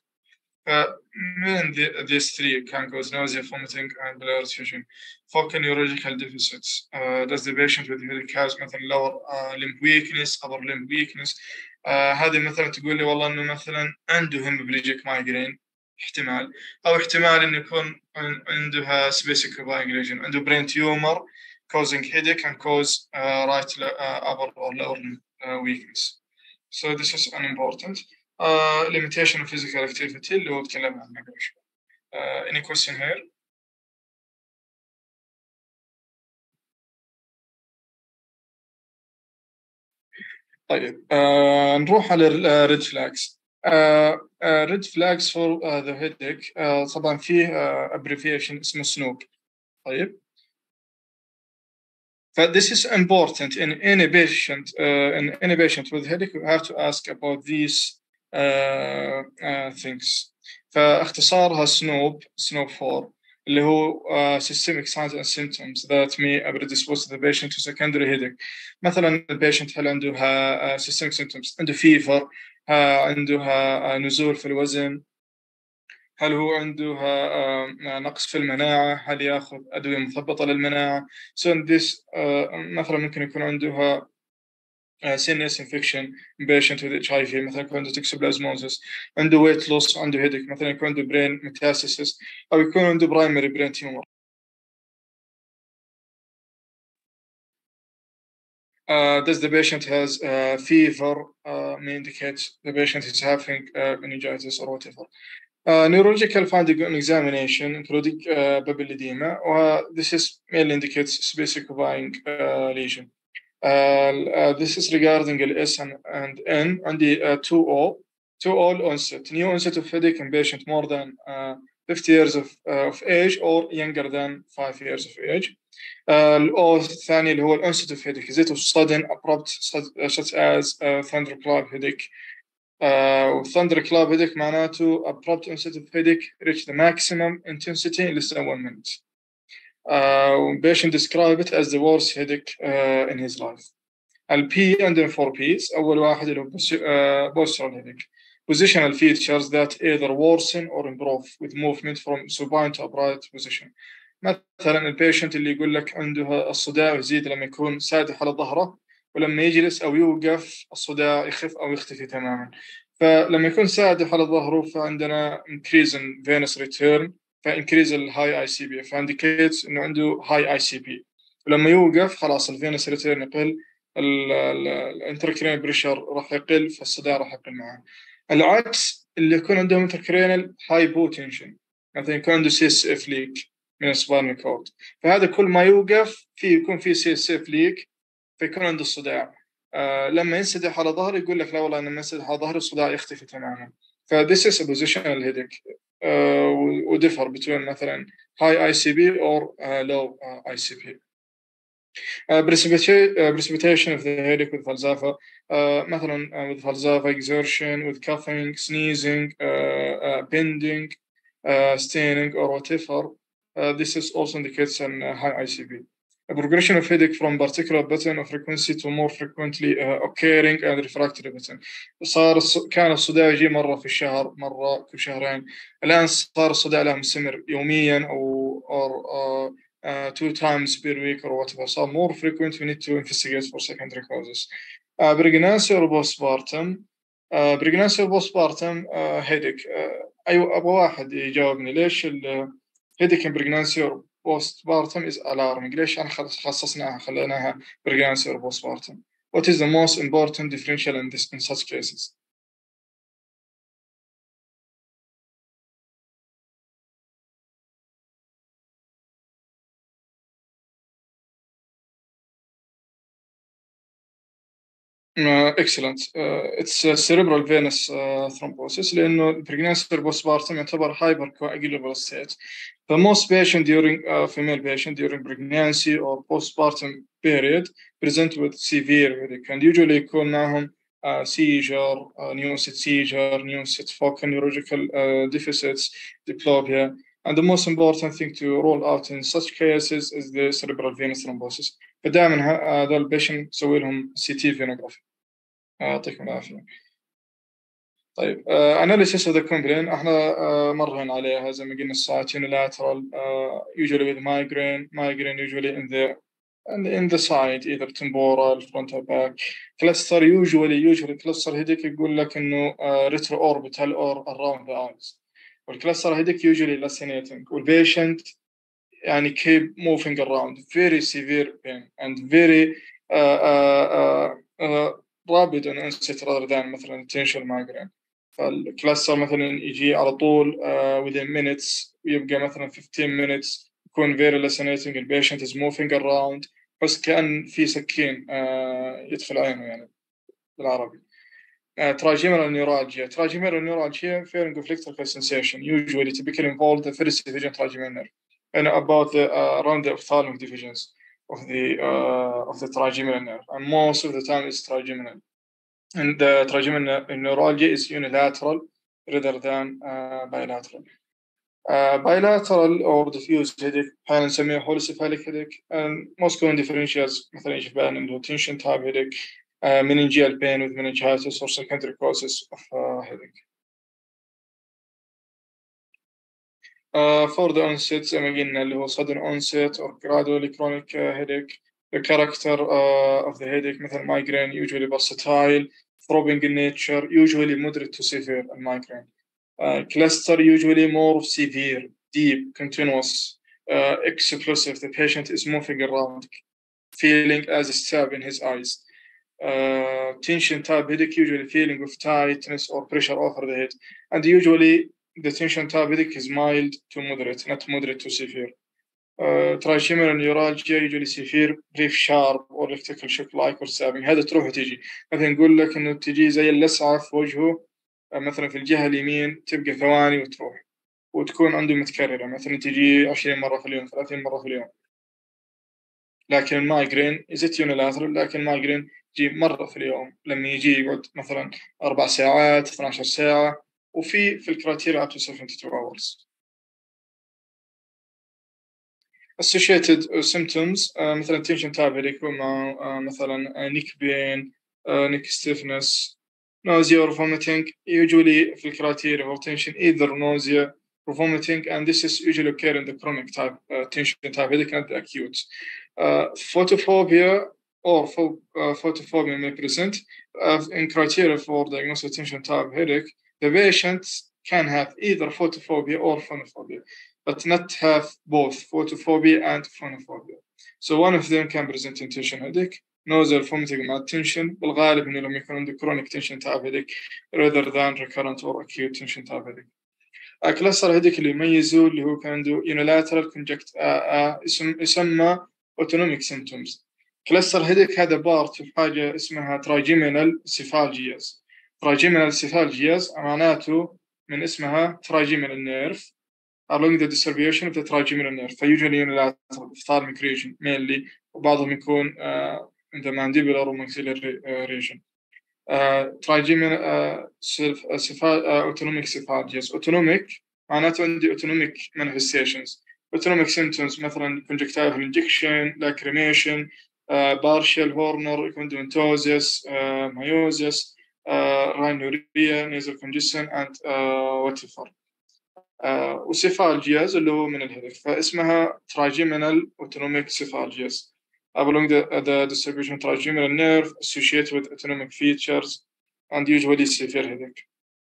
C: فمن uh, these three can cause nausea, vomiting, and blurred vision. Focal neurological deficits. Uh, does the patient with headache has مثلا lower uh, limb weakness, upper limb weakness? آه هذه مثلا تقول لي والله إنه مثلا عنده hemiplegic migraine احتمال، أو احتمال إنه يكون عندها specific occupying lesion، عنده brain tumor causing headache and cause uh, right uh, upper or lower uh, weakness. So this is an important uh, limitation of physical activity اللي هو تكلمنا عنها قبل شوي. Uh, any question here? طيب آه نروح على الريد فلاجز. ريد فلاجز فور ذا هيديك طبعا فيه ابريفيشن اسمه سنوك. طيب But this is important in any patient. Uh, in any patient with headache, you have to ask about these uh, uh, things. فاختصارها سنوب سنوب four اللي هو uh, systemic signs and symptoms that may predispose the patient to secondary headache. مثلا البيشنت هل عندها uh, systemic symptoms، عنده fever، uh, عندها uh, نزول في الوزن، هل هو عندها نقص في المناعة، هل يأخذ أدوية مثبطة للمناعة. so this uh, مثلا ممكن يكون عندها uh, sinus infection patient with إتش آي في، مثلا يكون عنده toxoplasmosis، عنده weight loss، عنده headache، مثلا يكون عنده brain metastasis، أو يكون عنده primary brain tumor. Uh, does the patient has uh, fever uh, may indicate the patient is having uh, meningitis or whatever. Uh, neurological finding on examination, including uh, papilledema, or this is mainly indicates space occupying uh, lesion. Uh, uh, this is regarding the S and, and N and the uh, two O, two O onset, new onset of headache in patient more than uh, fifty years of, uh, of age or younger than five years of age. الأو الثاني اللي هو الonset of headache, is it of sudden, abrupt, such as uh, thunderclap headache. Uh, thunderclap headache معناته abrupt onset of headache reach the maximum intensity in less than one minute. Uh, patient describe it as the worst headache uh, in his life. ال P and then four P's. أول واحد اللي هو uh, postural headache. Positional features that either worsen or improve with movement from supine to upright position. مثلا البيشنت اللي يقول لك عنده الصداع يزيد لما يكون سادح على ظهره، ولما يجلس أو يوقف الصداع يخف أو يختفي تماما. فلما يكون سادح على ظهره فعندنا increase in venous return، فincrease ال high I C P، فindicate إنه عنده high I C P. ولما يوقف خلاص ال venous return يقل، ال intracranial pressure راح يقل، فالصداع راح يقل معه. العكس اللي يكون عندهم intracranial hypotension، مثلا يكون عنده سي اس اف leak من السباينال كورد، فهذا كل ما يوقف في يكون في سي اس اف ليك فيكون عنده الصداع. آه لما ينسدح على ظهره يقول لك لا والله لما ينسدح على ظهره الصداع يختفي تماما. ف this is a positional headache uh, و differ between مثلا high I C P or uh, low uh, I C P. Uh, precipitation, uh, precipitation of the headache with falsafa, uh, مثلا uh, with falsafa exertion, with coughing, sneezing, uh, uh, bending, uh, staining or whatever. Uh, this is also indicates an uh, high I C P. A progression of headache from particular pattern of frequency to more frequently uh, occurring and refractory pattern. صار كان الصداع يجي مرة في الشهر، مرة كل شهرين، الآن صار الصداع له مستمر يوميا أو or uh, uh, two times per week or whatever. So more frequent, we need to investigate for secondary causes. Uh, pregnancy or postpartum. Uh, pregnancy or postpartum uh, headache. Uh, أيوة أبغى واحد يجاوبني ليش ال headache in pregnancy or postpartum is alarming. ليش أنا خصصناها خليناها pregnancy or postpartum? What is the most important differential in this in such cases? Uh, excellent. Uh, it's uh, cerebral venous uh, thrombosis لأنه pregnancy or postpartum يعتبر hypercoagulable state. The most patient during uh, female patient during pregnancy or postpartum period present with severe headache, and usually يكون معهم uh, seizure, uh, new onset seizure, new onset focal neurological uh, deficits, diplopia. And the most important thing to rule out in such cases is the cerebral venous thrombosis. فدائما هذول البيشنت نسوي لهم سي تي فينوغرافي. يعطيكم العافية. طيب uh, analysis of the complaint احنا uh, مرهن عليها زي ما قلنا الساعات unilateral uh, usually with migraine migraine usually in the in the side either temporal front or back. cluster usually usually cluster headache يقول لك إنه uh, retroorbital or around the eyes. والcluster headache usually lacenating والpatient يعني keep moving around, very severe pain and very uh, uh, uh, uh, rapid and onset rather than مثلا tension migraine. فالكلاستر مثلا يجي على طول uh, within minutes ويبقى مثلا fifteen minutes يكون very lacenating, the patient is moving around بس كأن في سكين uh, يدخل عينه يعني بالعربي. Uh, trigeminal neuralgia. Trigeminal neuralgia, feeling of electrical sensation, usually typically involve the first division trigeminal and about the uh, around the ophthalmic divisions. of the uh, of the trigeminal nerve, and most of the time it's trigeminal. And the trigeminal neuralgia is unilateral rather than uh, bilateral. Uh, bilateral or diffuse headache أحيانا نسميه holocephalic headache, and most common differentials مثلا يجي بان إنه tension type headache, uh, meningeal pain with meningitis or secondary causes of uh, headache. Uh, for the onset زي ما قلنا اللي هو sudden onset or gradually chronic uh, headache. The character uh, of the headache مثل migraine usually versatile, throbbing in nature, usually moderate to severe migraine. Uh, cluster usually more severe, deep, continuous, uh, explosive. The patient is moving around, feeling as a stab in his eyes. Uh, tension type headache, usually feeling of tightness or pressure over the head, and usually the tension type headache is mild to moderate, not moderate to severe. Uh, trigeminal neuralgia usually severe, brief, sharp or electrical shock like or stabbing. هذا تروح وتيجي. مثلا نقول لك إنه تجي زي اللسعة في وجهه مثلا في الجهة اليمين تبقى ثواني وتروح، وتكون عنده متكررة مثلا تجي عشرين مرة في اليوم، ثلاثين مرة في اليوم. لكن المايجرين إزت يونيلاترال، لكن المايجرين يجي مرة في اليوم، لما يجي يقعد مثلا أربع ساعات اثنتي عشرة ساعة، وفي في الكرايتيريا up to seventy-two hours. associated symptoms uh, مثلا tension type headache مع uh, مثلا uh, neck pain, uh, neck stiffness, nausea or vomiting. Usually في الكرايتيريا for tension either nausea or vomiting, and this is usually occur in the chronic type uh, tension type headache, not the acute. Uh, photophobia or pho uh, photophobia may present uh, in criteria for diagnosis of tension type headache. The patient can have either photophobia or phonophobia, but not have both photophobia and phonophobia. So one of them can present in tension headache. Nausea, vomiting مع tension. بالغالب إنه لما يكون عنده chronic tension type headache rather than recurrent or acute tension type headache. كلاستر هيديك اللي يميزه اللي هو كان عنده unilateral conject اسم يسمى autonomic symptoms. كلاستر هيديك هذا بارت في حاجة اسمها trigeminal cephalgias. trigeminal cephalgias معناته من اسمها trigeminal nerve along the distribution of the trigeminal nerve, فusually unilateral ophthalmic region mainly, وبعضهم يكون uh, in the mandibular or maxillary uh, region. Uh, trigeminal uh, self, uh, cephal, uh, autonomic cephalgias. Autonomic معناته عندي autonomic manifestations. Autonomic symptoms مثلا conjunctival injection, lacrimation, uh, partial horner ependymotosis, uh, meiosis, uh, rhinorrhea, nasal congestion, and uh, whatever. Uh, وسيفالجياز اللي هو من الهيدك، فاسمها trigeminal autonomic cephalgias. Along the, uh, the distribution trigeminal nerve associated with autonomic features and usually severe headache.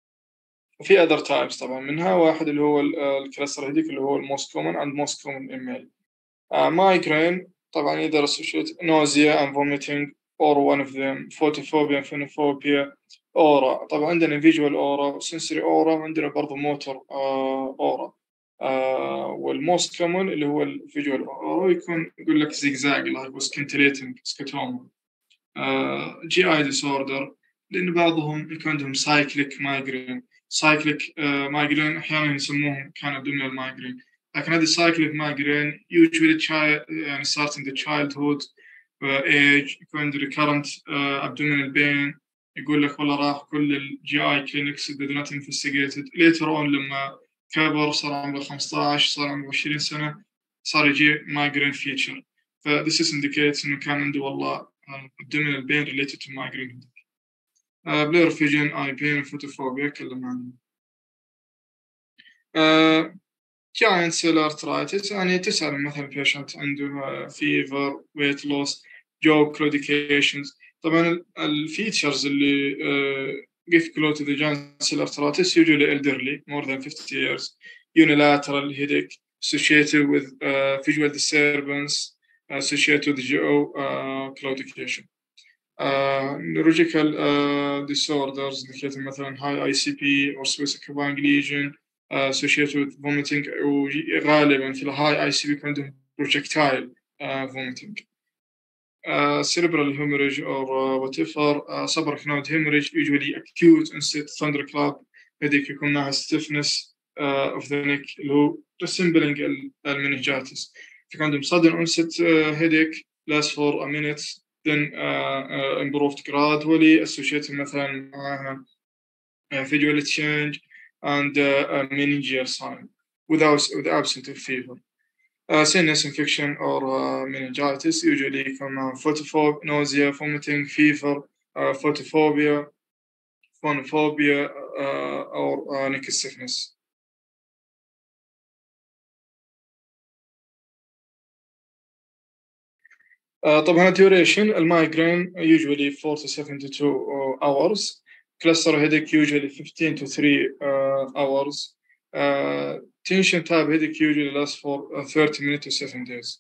C: وفي other types طبعا منها واحد اللي هو الكلاستر هيديك اللي هو most common and most common in male. Uh, migraine طبعا either associated nausea and vomiting or one of them, photophobia and phonophobia. aura طبعا عندنا visual aura sensory aura، وعندنا برضو motor uh, aura. uh, والموست common اللي هو الفيجوال aura يكون يقول لك zigzag like scintillating scotoma. uh, جي آي disorder لأن بعضهم يكون عندهم cyclic migraine. cyclic uh, migraine أحيانا يسموهم كان abdominal migraine، لكن هذه cyclic migraine usually child يعني start in the childhood uh, age، يكون recurrent uh, abdominal pain. يقول لك والله راح كل الجي آي كلينكس did not investigated. later on لما كبر صار عمره خمسة عشر صار عمره عشرين سنة صار يجي migraine feature. ف this is indicates إنه كان عنده والله uh, abdominal pain related to migraine. uh, blur vision, eye pain, photophobia كلهم عنه. uh, giant cell arthritis يعني تسأل مثلا patient عنده uh, fever, weight loss, jaw claudications. طبعا الفيتشرز اللي uh, give clue to the giant cell arthritis usually elderly, more than fifty years, unilateral headache associated with uh, visual disturbance associated with jaw uh, claudication. uh, neurological uh, disorders indicating مثلا high I C P or specific lesion uh, associated with vomiting، وغالبا في الهاي I C P يكون عندهم projectile uh, vomiting. Uh, cerebral hemorrhage or uh, whatever uh, subarachnoid hemorrhage usually acute instead thunderclap headache يكون معها stiffness uh, of the neck اللي هو resembling المننجيتس. في عندهم sudden onset uh, headache lasts for a minute, then uh, uh, improved gradually, associated مثلا مع uh, visual change and uh, a meningeal sign without with absence of fever. Uh, sinus infection or uh, meningitis usually come out photophobia, nausea, vomiting, fever, uh, photophobia, phonophobia, uh, or uh, neck stiffness. Uh, طبعا duration المايجرين usually four to seventy-two hours, cluster headache usually fifteen to three uh, hours, uh, tension type headache usually lasts for uh, thirty minutes to seven days.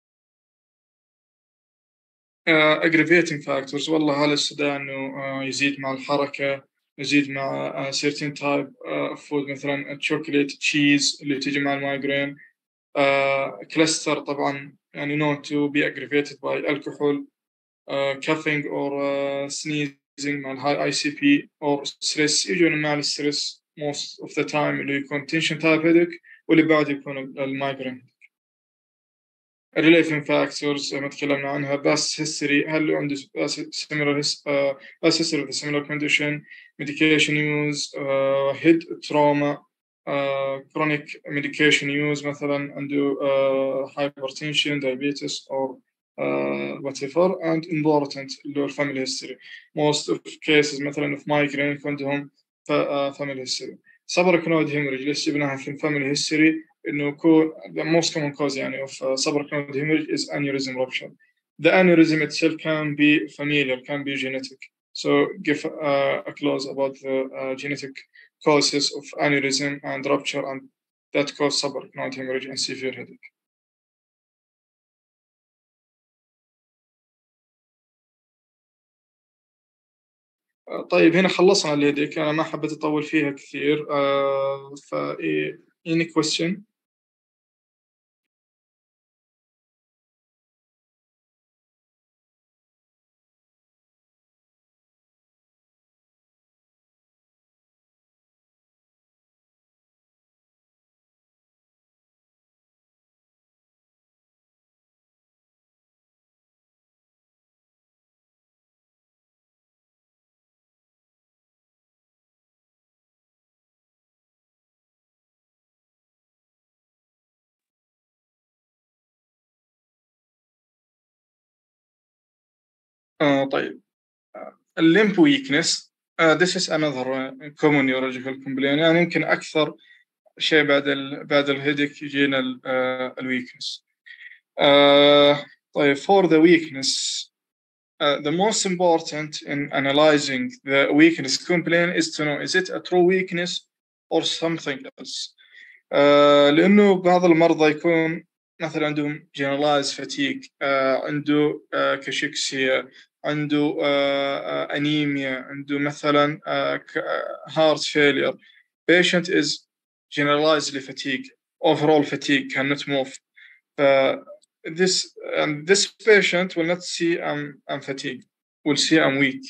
C: Uh, aggravating factors والله هذا الصداع إنه uh, يزيد مع الحركة، يزيد مع uh, certain type uh, of food مثلا chocolate cheese اللي تيجي مع المايجرين. uh, cluster طبعا يعني known to be aggravated by alcohol, uh, coughing or uh, sneezing مع high I C P or stress. يجون مع الستريس most of the time اللي يكون tension type headache واللي بعد يكون المايجرين. relating factors ما تكلمنا عنها، بس history هل عنده similar uh, bus history of a similar condition, medication use, uh, head trauma, uh, chronic medication use مثلا عنده uh, hypertension, diabetes or uh, whatever, and important اللي family history. Most of cases مثلا of migraine يكون عندهم family history. subarachnoid hemorrhage ليش جبناها في family history؟ إنه كو the most common cause يعني of uh, subarachnoid hemorrhage is aneurysm rupture. The aneurysm itself can be familial, can be genetic. So give uh, a clause about the uh, genetic causes of aneurysm and rupture and that cause subarachnoid hemorrhage and severe headache. طيب هنا خلصنا الهيديك، أنا ما حبيت أطول فيها كثير. uh, فا any question؟ آه طيب الليمب ويكنس uh, this is another uh, common neurological complaint. يعني يمكن أكثر شيء بعد ال بعد الهيدك يجينا الويكنس. uh, طيب for the weakness uh, the most important in analyzing the weakness complaint is to know is it a true weakness or something else. uh, لأنه بعض المرضى يكون مثلا عندهم generalized fatigue, uh, عنده uh, كاشيكسيا, عنده uh, أنيميا, عنده مثلا uh, heart failure. Patient is generalized fatigue, overall fatigue, cannot move. Uh, this and this patient will not see I'm, I'm fatigued, will see I'm weak.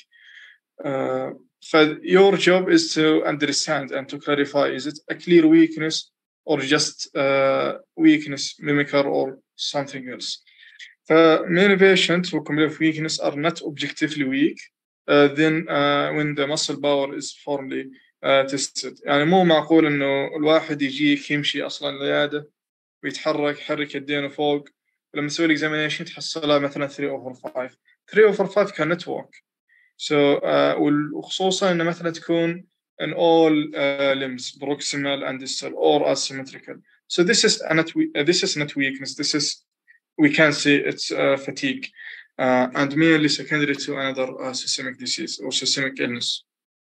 C: Uh, so your job is to understand and to clarify, is it a clear weakness or just uh, weakness mimicker or something else. Uh, many patients who complain of weakness are not objectively weak. Uh, then uh, when the muscle power is formally uh, tested. يعني مو معقول إنه الواحد يجيك يمشي أصلاً العيادة ويتحرك يحرك يدينه فوق، لما تسوي له examination تحصلها مثلاً three over five. three over five cannot walk. So uh, وخصوصاً إنه مثلاً تكون in all uh, limbs, proximal and distal, or asymmetrical. So this is not uh, this is not weakness. This is, we can say it's uh, fatigue, uh, and mainly secondary to another uh, systemic disease or systemic illness.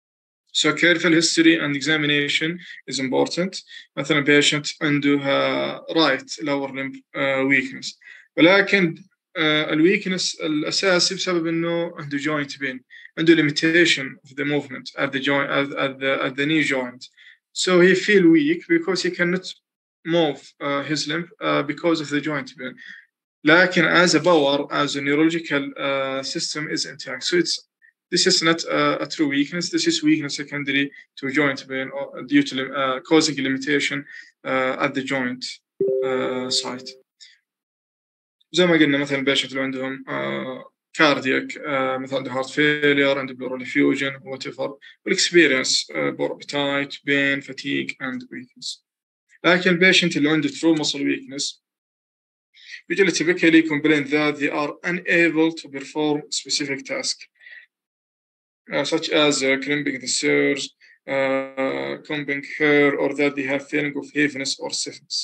C: So careful history and examination is important. مثلا patient عنده uh, right lower limb uh, weakness، ولكن uh, الويكنس الأساسي بسبب إنه عنده joint pain، عنده limitation of the movement at the joint at, at the at the knee joint. So he feel weak because he cannot move uh, his limb uh, because of the joint pain. لكن as a power, as a neurological uh, system is intact. So it's this is not uh, a true weakness. This is weakness secondary to joint pain or due to uh, causing a limitation uh, at the joint uh, site. زي ما قلنا مثلا البيشنت اللي عندهم كاردياك مثلا عنده هارت فيلير، عنده بلورال فيوجن وات ايفر، والاكسبيرينس بور ابيتايت بين فاتيج اند ويكنس. لكن البيشنت اللي عنده true muscle weakness usually typically complain that they are unable to perform specific tasks uh, such as uh, crimping the stairs, uh, combing hair, or that they have feeling of heaviness or stiffness.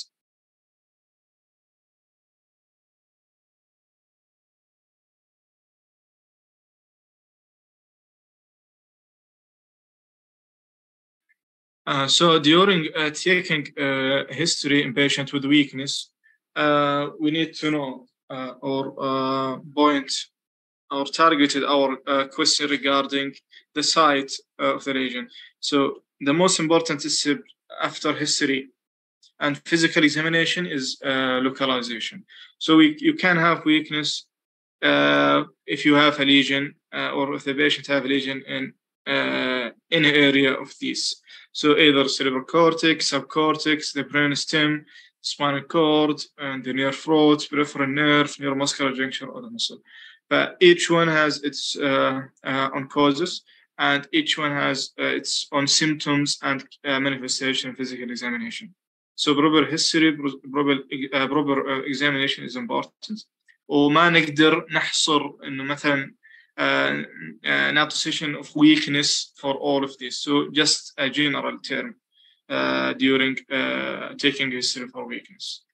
C: Uh, so during uh, taking uh, history in patient with weakness, uh, we need to know uh, or uh, point or targeted our uh, question regarding the site of the region. So the most important step after history and physical examination is uh, localization. So we, you can have weakness uh, if you have a lesion uh, or if the patient have a lesion in uh, any area of these. So either cerebral cortex, subcortex, the brain stem, spinal cord, and the nerve root, peripheral nerve, neuromuscular junction, or the muscle. But each one has its uh, uh, own causes, and each one has uh, its own symptoms and uh, manifestation in physical examination. So proper history, proper, uh, proper uh, examination is important. وما نقدر نحصر إنه مثلا uh, uh, نعطي session of weakness for all of this. So just a general term uh, during uh, taking history for weakness.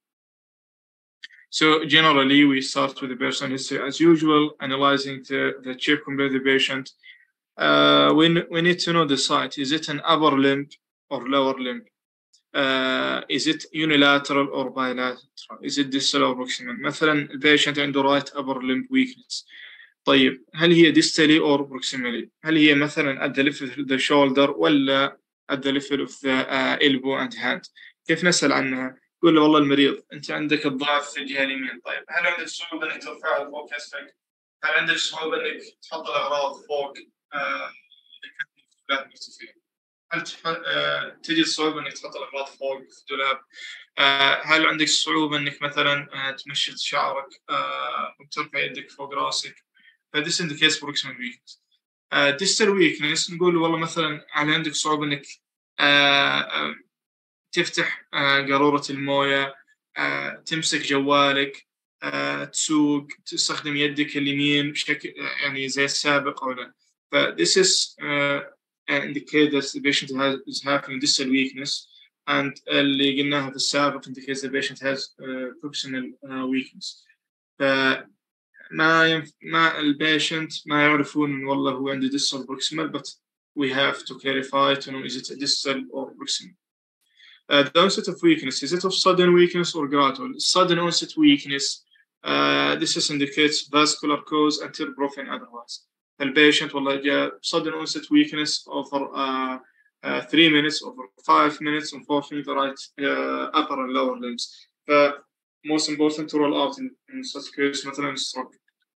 C: So generally, we start with the personal history as usual, analyzing the, the chip compared to the patient. Uh, we, we need to know the site. Is it an upper limb or lower limb? Uh, is it unilateral or bilateral? Is it distal or proximal? مثلا البيشنت عنده right upper limb weakness. طيب هل هي distally or proximally؟ هل هي مثلا at the level of the shoulder ولا at the level of the uh, elbow and hand؟ كيف نسأل عنها؟ يقول له والله المريض أنت عندك الضعف في الجهة اليمين. طيب هل عندك صعوبة إنك ترفعها فوق كتفك؟ هل عندك صعوبة إنك تحط الأغراض فوق آه لا مرتفعة؟ هل آه تجد صعوبة إنك تحط الأغراض فوق في الدولاب؟ آه هل عندك صعوبة إنك مثلا آه تمشط شعرك آه وترفع يدك فوق راسك؟ فديس indicates proximal weakness. آه distal weakness نقول والله مثلا هل عندك صعوبة إنك آه آه تفتح آه قارورة الموية، آه تمسك جوالك، آه تسوق، تستخدم يدك اليمين بشكل يعني زي السابق أو لا. ف this is uh, indicate that the patient has, is having distal weakness, and اللي قلناها في السابق indicates the patient has uh, proximal uh, weakness. ف ما ينف... ما البيشنت ما يعرفون إن والله هو عنده distal proximal, but we have to clarify to know is it a distal or proximal. Uh, the onset of weakness, is it of sudden weakness or gradual? Sudden onset weakness, uh, this is indicates vascular cause until proven otherwise. The patient والله جاء sudden onset weakness over uh, uh, three minutes, over five minutes, unfortunately the right uh, upper and lower limbs. Uh, most important to rule out in, in such case مثلا stroke.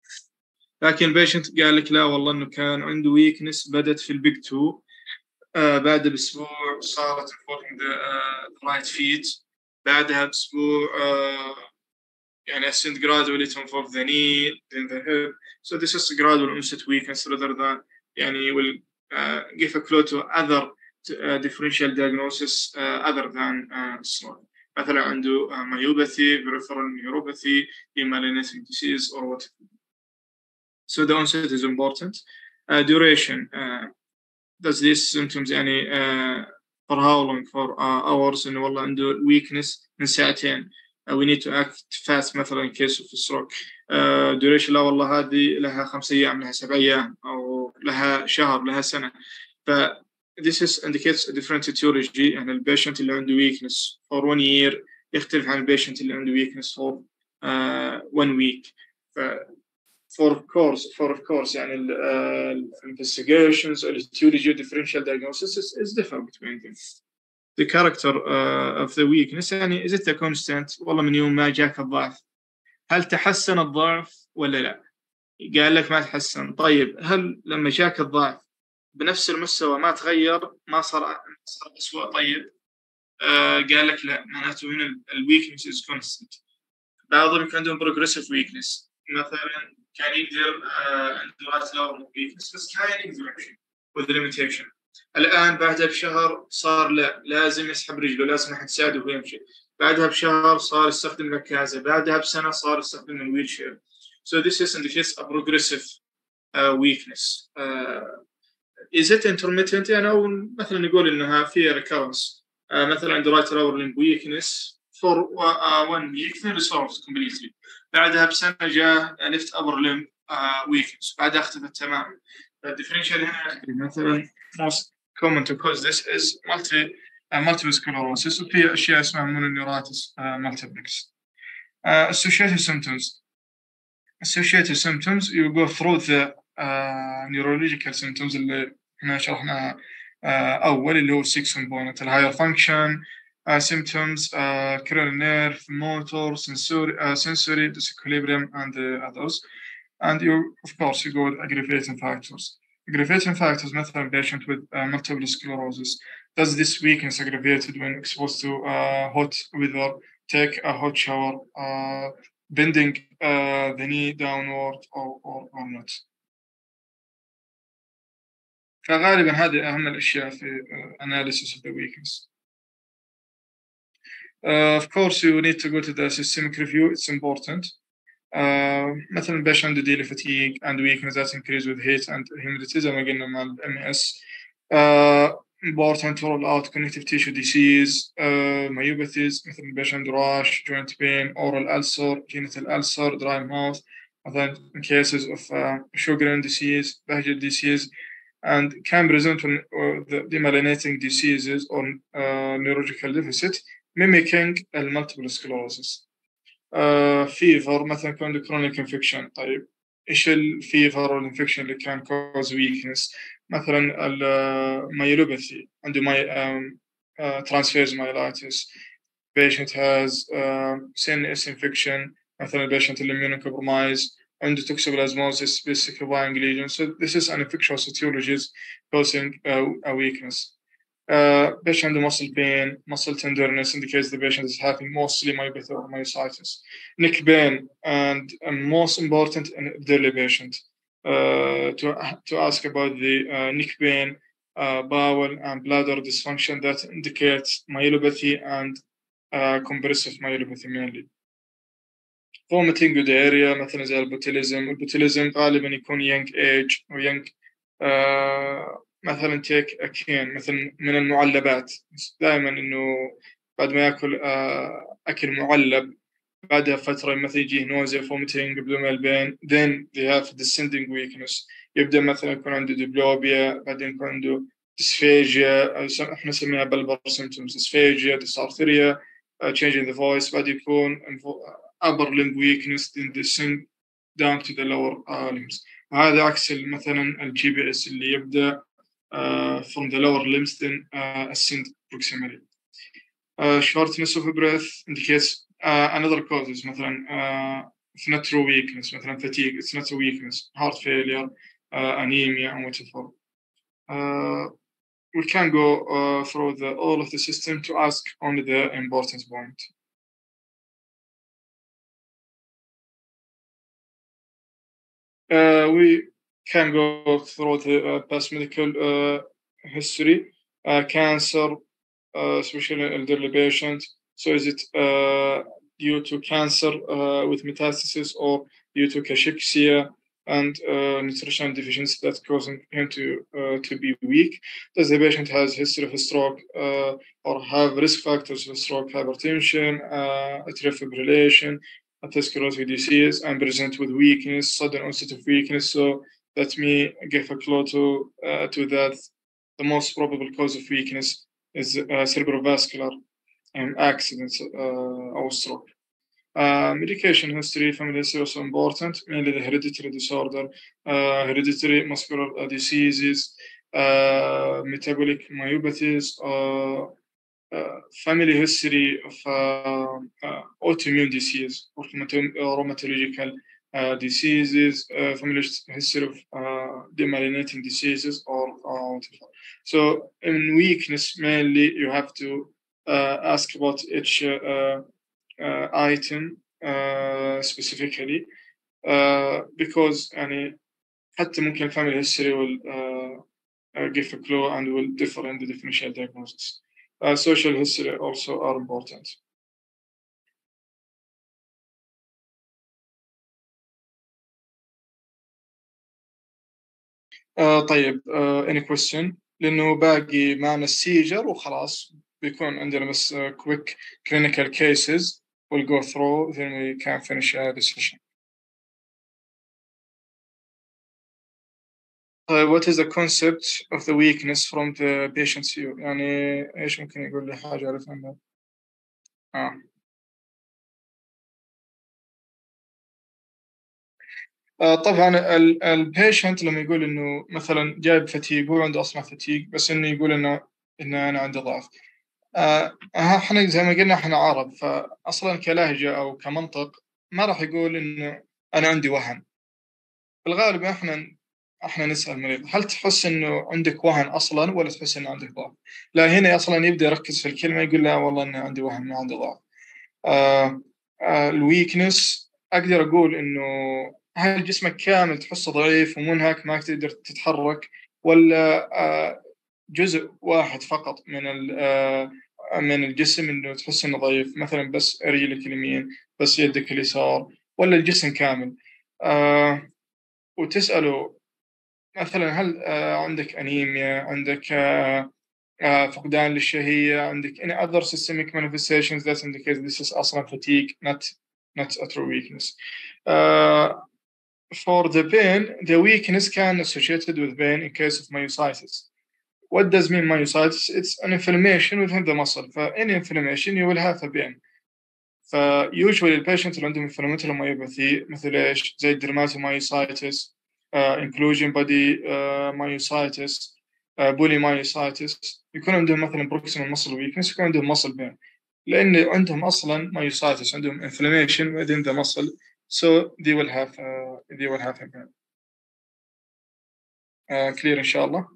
C: لكن patient قال لك لا والله إنه كان عنده weakness بدت في البيج تو. آه بعد بأسبوع صارت involving the uh, right feet. بعدها بأسبوع uh, يعني ascend gradually to involve the knee, then the hip. So this is a gradual onset weakness rather than يعني will uh, give a clue to other uh, differential diagnosis uh, other than uh, stroke. مثلا عنده uh, myopathy, peripheral neuropathy, demyelinating disease or whatever. So the onset is important. Uh, duration. Uh, does these symptoms يعني uh, for how long? For uh, hours. إنه والله عنده weakness من ساعتين. Uh, we need to act fast مثلا in case of stroke. Uh, duration لا والله هذه لها خمسة أيام، لها سبع أيام، أو لها شهر، لها سنة. ف this is indicates a different etiology. يعني البيشنت اللي عنده weakness for one year يختلف عن البيشنت اللي عنده weakness for uh, one week. ف for of course, for of course, يعني ال uh, investigations or etiology differential diagnosis is, is different between them. The character uh, of the weakness يعني is it a constant؟ والله من يوم ما جاك الضعف هل تحسن الضعف ولا لا؟ قال لك ما تحسن. طيب هل لما جاك الضعف بنفس المستوى ما تغير، ما صار صار أسوأ؟ طيب آه قال لك لا، معناته هنا ال weakness is constant. بعضهم يكون عندهم progressive weakness، مثلا كان يقدر آه عنده lateral weakness بس كان يقدر يمشي with limitation. الآن بعدها بشهر صار لا، لازم يسحب رجله، لازم أحد يساعده ويمشي. بعدها بشهر صار يستخدم ركازة، بعدها بسنة صار يستخدم الويل شير. So this is indicates a progressive uh, weakness. Uh, is it intermittent؟ يعني أو مثلا نقول إنها في recurrence. uh, مثلا عند right lower limb weakness for uh, one week then resolves completely. بعدها بسنة جاء left upper limb uh, weakness، بعدها اختفت تماما. الديفرنشال هنا مثلا most common to cause this is multi uh, multiple sclerosis، وفي أشياء اسمها mononeuritis uh, multiplex. Uh, associated symptoms. Associated symptoms you go through the uh, neurological symptoms اللي احنا شرحناها uh, أول اللي هو six component ال higher function uh, symptoms uh, cranial nerve, motor, sensory, uh, sensory disequilibrium and the others. And you of course you go with aggravating factors. Aggravating factors مثلا patient with uh, multiple sclerosis. Does this weakness aggravated when exposed to uh, hot weather, take a hot shower, uh, bending uh, the knee downward or, or, or not. فغالبا هذه أهم الأشياء في uh, analysis of the weakness. Uh, of course you need to go to the systemic review, it's important. Uh, مثلا باش عنده daily fatigue and weakness that increase with heat and humidity زي ما قلنا مع ال M S. Uh, important to rule out connective tissue disease, uh, myopathies مثلا باش عنده rash, joint pain, oral ulcer, genital ulcer, dry mouth مثلا in cases of uh, Sjogren disease, Behçet disease, and can present when uh, the demyelinating diseases or uh, neurological deficit mimicking multiple sclerosis. Uh, fever مثلا كان عنده chronic infection. طيب إيش الفيفر والinfection اللي كان cause weakness؟ مثلا الميلوباثي عنده مي um, uh, transverse myelitis. Patient has uh, C N S infection مثلا patient immunocompromised عنده toxoplasmosis specifying lesion. So this is an infectious etiologies causing uh, a weakness. Uh, patient with muscle pain, muscle tenderness indicates the patient is having mostly myopathy or myositis. Neck pain, and, and most important in elderly patient, uh, to, to ask about the uh, neck pain, uh, bowel and bladder dysfunction that indicates myelopathy and uh, compressive myelopathy mainly. Vomiting with diarrhea مثلا زي البوتيليزم. البوتيليزم غالبا يكون young age أو young uh, مثلا تيك أكين مثلا من المعلبات. دائما إنه بعد ما يأكل أكل معلب بعدها فترة مثلا يجيه نوزيا فوميتينج abdominal pain then they have descending weakness. يبدأ مثلا يكون عنده ديبلوبيا بعدين يكون عنده dysphagia إحنا نسميها bulbar symptoms dysphagia dysarthria uh, changing the voice بعد يكون upper limb weakness then descend down to the lower uh, limbs. وهذا عكس مثلا الجي بي اس اللي يبدأ Uh, from the lower limbs then uh, ascend proximally. Uh, shortness of breath indicates uh, another causes مثلا uh, it's not true weakness مثلا fatigue, it's not a weakness, heart failure, uh, anemia and whatever. Uh, we can go uh, through the, all of the system to ask only the important point. Uh, we can go through the uh, past medical uh, history, uh, cancer, uh, especially elderly patient. So is it uh, due to cancer uh, with metastasis or due to cachexia and uh, nutritional deficiency that's causing him to uh, to be weak? Does the patient has history of a stroke uh, or have risk factors of stroke, hypertension, uh, atrial fibrillation, atherosclerotic disease, and present with weakness, sudden onset of weakness? So let me give a clue to uh, to that. The most probable cause of weakness is uh, cerebrovascular and accidents uh, or stroke. Uh, medication history, family history also important, mainly the hereditary disorder, uh, hereditary muscular uh, diseases, uh, metabolic myopathies, uh, uh, family history of uh, uh, autoimmune disease or rheumatological uh, diseases, uh, family history of uh, demyelinating diseases or uh, whatever. So in weakness, mainly you have to uh, ask about each uh, uh, item uh, specifically uh, because يعني حتى ممكن family history will uh, uh, give a clue and will differ in the differential diagnosis. Uh, social history also are important. uh, طيب uh, any question؟ لأنه باقي معنا السيجر وخلاص بيكون عندنا بس uh, quick clinical cases we'll go through then we can finish uh, the session. Uh, what is the concept of the weakness from the patient's view؟ يعني إيش ممكن يقول لي حاجة أعرف عنها؟ آه. آه طبعا البيشنت لما يقول إنه مثلا جايب فتيق هو عنده أصلا فتيق بس إنه يقول إنه إنه أنا عندي ضعف. آه إحنا زي ما قلنا إحنا عرب فأصلا كلهجة أو كمنطق ما راح يقول إنه أنا عندي وهن. بالغالب إحنا احنا نسال المريض هل تحس انه عندك وهن اصلا ولا تحس انه عندك ضعف؟ لا هنا اصلا يبدا يركز في الكلمه يقول لا والله انه عندي وهن ما عندي ضعف. آه آه الويكنس اقدر اقول انه هل جسمك كامل تحسه ضعيف ومنهك ما تقدر تتحرك ولا آه جزء واحد فقط من آه من الجسم انه تحس انه ضعيف مثلا بس رجلك اليمين بس يدك اليسار ولا الجسم كامل؟ آه وتساله مثلا هل آه عندك أنيميا عندك آه آه فقدان للشهية عندك any other systemic manifestations that indicate this is أصلا fatigue not not a true weakness. Uh, for the pain the weakness can associated with pain in case of myositis. What does mean myositis? It's an inflammation within the muscle. For any inflammation you will have a pain. ف usually البيشنت اللي عندهم inflammatory myopathy مثل إيش زي dermatomyositis Uh, inclusion body uh, myositis, uh, polymyositis يكون عندهم مثلا proximal muscle weakness يكون عندهم muscle pain لأن عندهم أصلا myositis عندهم inflammation within the muscle so they will have uh, they will have a pain. uh, clear إن شاء الله.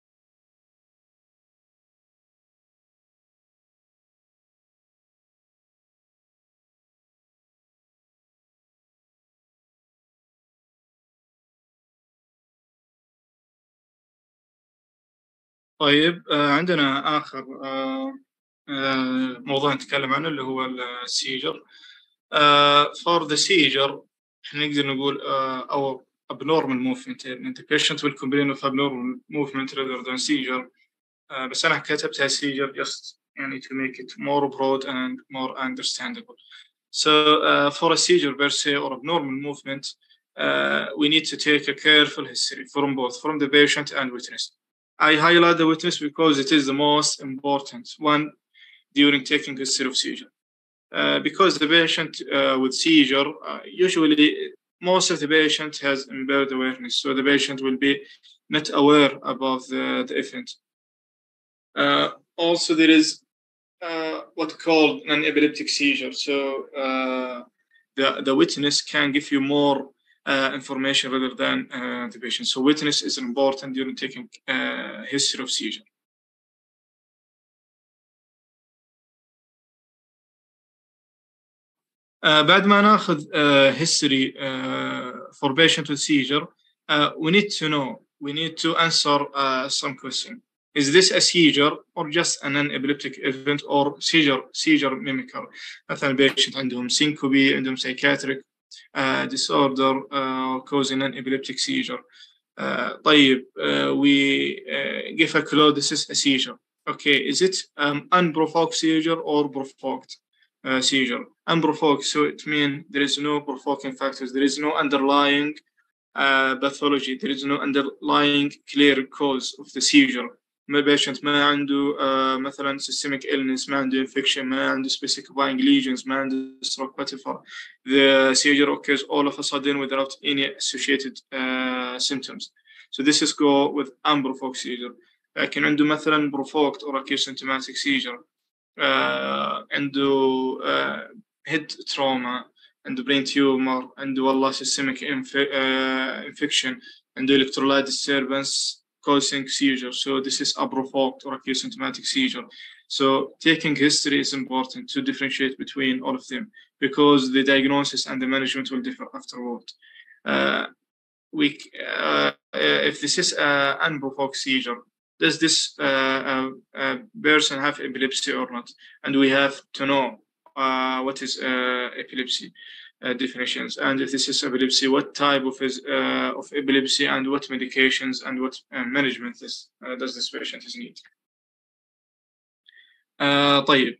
C: طيب آه عندنا آخر آه آه موضوع نتكلم عنه اللي هو السيجر. آه for the seizure احنا نقدر نقول آه أو abnormal movement and the patient will complain of abnormal movement rather than seizure. آه بس أنا كتبتها seizure just يعني to make it more broad and more understandable. So uh, for a seizure per se or abnormal movement uh, we need to take a careful history from both from the patient and witness. I highlight the witness because it is the most important one during taking history of seizure. Uh, because the patient uh, with seizure, uh, usually most of the patient has impaired awareness, so the patient will be not aware about the, the event. Uh, also, there is uh, what called an epileptic seizure. So uh, the, the witness can give you more uh, information rather than uh, the patient. So witness is important during taking uh, history of seizure. Uh, بعد ما ناخذ uh, history uh, for patient with seizure, uh, we need to know, we need to answer uh, some question. Is this a seizure or just an epileptic event or seizure seizure mimicker? مثلا patient عندهم syncope, عندهم psychiatric uh, disorder uh, causing an epileptic seizure. Uh, طيب uh, we uh, give a clue this is a seizure. Okay, is it um, unprovoked seizure or provoked uh, seizure? Unprovoked, so it means there is no provoking factors, there is no underlying uh, pathology, there is no underlying clear cause of the seizure. ما patient ما عنده uh, مثلا systemic illness, ما عنده infection, ما عنده specifying lesions, ما عنده stroke whatever. The seizure occurs all of a sudden without any associated uh, symptoms. So this is go with unprovoked seizure. لكن عنده مثلا provoked or acute symptomatic seizure. Uh, عنده uh, head trauma, عنده brain tumor, عنده والله systemic inf- uh, infection, عنده electrolyte disturbance causing seizure. So this is a provoked or acute symptomatic seizure. So taking history is important to differentiate between all of them, because the diagnosis and the management will differ afterward. Uh, we, uh, if this is an unprovoked seizure, does this uh, uh, uh, person have epilepsy or not? And we have to know uh, what is uh, epilepsy uh, definitions, and if this is epilepsy, what type of, is, uh, of epilepsy, and what medications and what uh, management this, uh, does this patient need. Uh, طيب.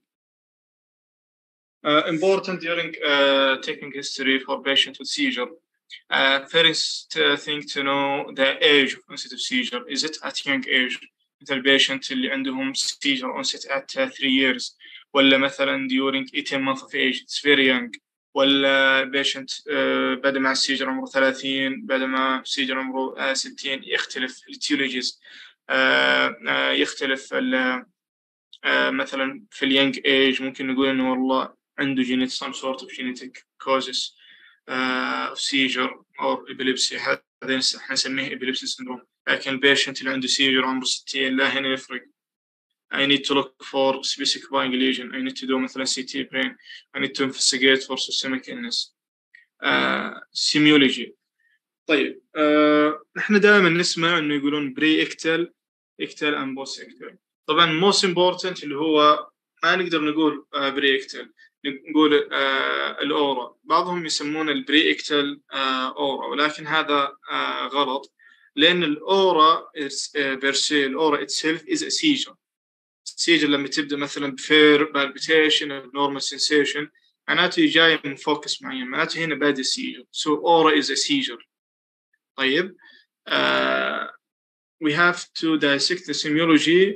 C: Uh, important during uh, taking history for patient with seizure. Uh, first uh, thing to know the age of onset of seizure. Is it at young age? مثل patient اللي عندهم seizure onset at uh, three years, ولا مثلا during eighteen months of age, it's very young, ولا patient uh, بدأ مع السيجر عمره ثلاثين، بدأ مع السيجر عمره uh, ستين. يختلف التيولوجيز، uh, uh, يختلف ال uh, مثلا في اليونج age ممكن نقول إنه والله عنده genetic some sort of genetic causes uh, of seizure or epilepsy. هذا احنا نسميه epilepsy syndrome. لكن البيشنت اللي عنده seizure عمره ستين لا، هنا يفرق. I need to look for specific buying lesion. I need to do مثلا C T brain. I need to investigate for systemic illness. uh, semiology. طيب uh, نحن دائما نسمع إنه يقولون pre-ictal, ictal and post-ictal. طبعا most important اللي هو ما نقدر نقول uh, pre-ictal، نقول uh, الأورا. بعضهم يسمون البري-ictal uh, أورا، ولكن هذا uh, غلط، لأن الأورا بيرسي الأورا itself is a seizure. seizure لما تبدأ مثلا بفير palpitation abnormal sensation معناته جاي من فوكس معين، معناته هنا بادئ seizure. so aura is a seizure. طيب uh, we have to dissect the semiology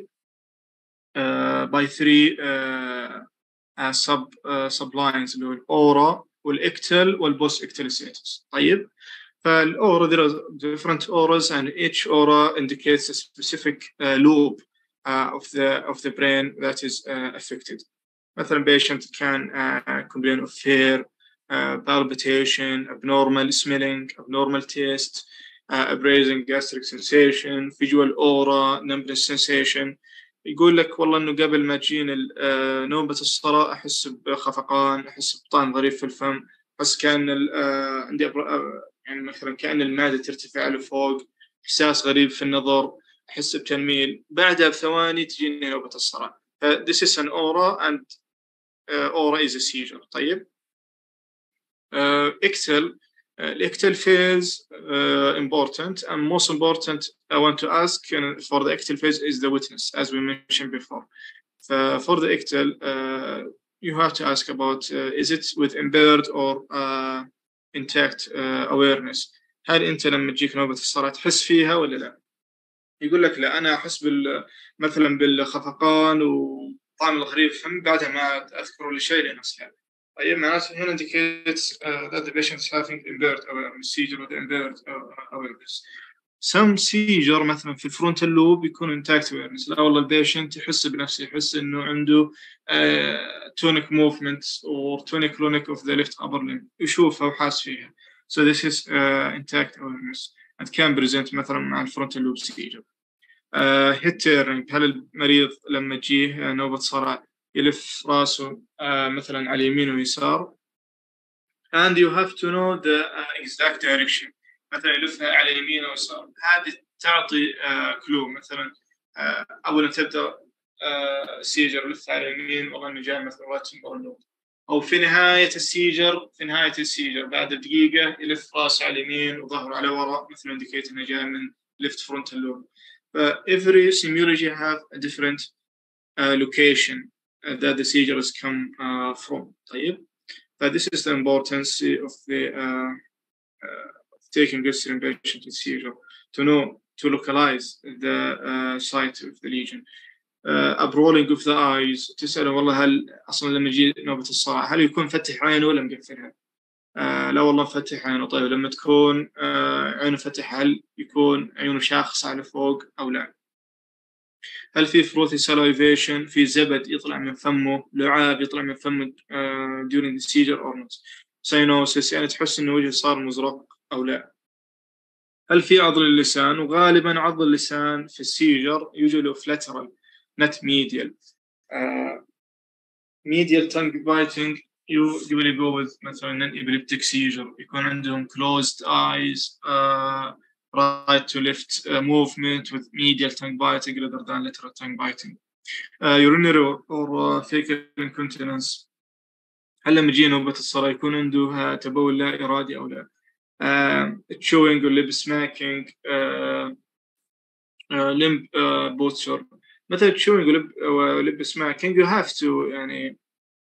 C: uh, by three uh, uh, sub uh, sublines اللي هو الأورا والإكتل والبوست-ictal status. طيب فالأورا there are different auras and each aura indicates a specific uh, lobe uh, of the of the brain that is uh, affected. مثلا patient can uh, complain of fear, uh, palpitation, abnormal smelling, abnormal taste, uh, abrasing gastric sensation, visual aura, numbness sensation. يقول لك والله إنه قبل ما تجيني uh, نوبة الصرع أحس بخفقان، أحس بطعم غريب في الفم، أحس كأن uh, عندي يعني مثلا كأن المعدة ترتفع لفوق، إحساس غريب في النظر، أحس بتنميل. بعدها بثواني تجيني نوبة الصرع. This is an aura and uh, aura is a seizure. طيب uh, ictal uh, ictal phase uh, important, and most important I want to ask uh, for the ictal phase is the witness, as we mentioned before. uh, for the ictal uh, you have to ask about uh, is it with impaired or uh, intact uh, awareness. هل أنت لما تجيك نوبة الصرع تحس فيها ولا لا؟ يقول لك لا، أنا أحس بال مثلا بالخفقان وطعم الغريب فم، بعدها ما أذكر ولا شيء لنفس هذا. طيب معناته هنا indicates uh, that the patient is having impaired awareness, seizure with impaired uh, awareness. some seizure مثلا في الفرونتال لوب يكون intact awareness. لا والله البيشنت يحس بنفسه، يحس إنه عنده uh, tonic movements or tonic clonic of the left upper limb، يشوفها وحاس فيها. so this is uh, intact awareness and can present مثلا مع الفرونتال لوب seizure. uh, head turning، هل المريض لما تجيه نوبة صرع يلف راسه uh, مثلا على اليمين ويسار. and you have to know the uh, exact direction، مثلا يلفها على اليمين أو يسار. هذه تعطي كلو uh, مثلا uh, أول ما تبدأ uh, سيجر لفها على اليمين والله إنه جاي مثلا right temporal lobe، أو في نهاية السيجر في نهاية السيجر بعد دقيقة يلف راسه على اليمين وظهره على وراء، مثلا indicate إنه جاي من left frontal lobe. but every semiology have a different uh, location uh, that the seizures come uh, from. طيب but this is the importance of the uh, uh, taking history in patient with seizure to know to localize the uh, site of the lesion. uh, uprolling of the eyes، تسأله والله هل أصلا لما يجي نوبة الصرع هل يكون فتح عينه ولا مقفلها؟ uh, لا والله فتح عينه. طيب لما تكون uh, عينه فتح هل يكون عينه شاخصة على فوق أو لا؟ هل في frothy salivation، في زبد يطلع من فمه، لعاب يطلع من فمه uh, during the seizure or not؟ cyanosis يعني تحس إنه وجهه صار مزرق أو لا؟ هل في عضل اللسان؟ وغالبا عضل اللسان في السيجر يوجد له lateral not medial. uh, medial tongue biting you usually go with مثلا epileptic seizure يكون عندهم closed eyes uh, right to left uh, movement with medial tongue biting rather than lateral tongue biting uh, urinary or uh, fecal incontinence. هل لما يجي نوبة الصلاة يكون عنده تبول لا إرادي أو لا؟ uh, chewing or lip smacking uh, uh, limb uh, posture. مثلا chewing or lip, uh, lip smacking you have to يعني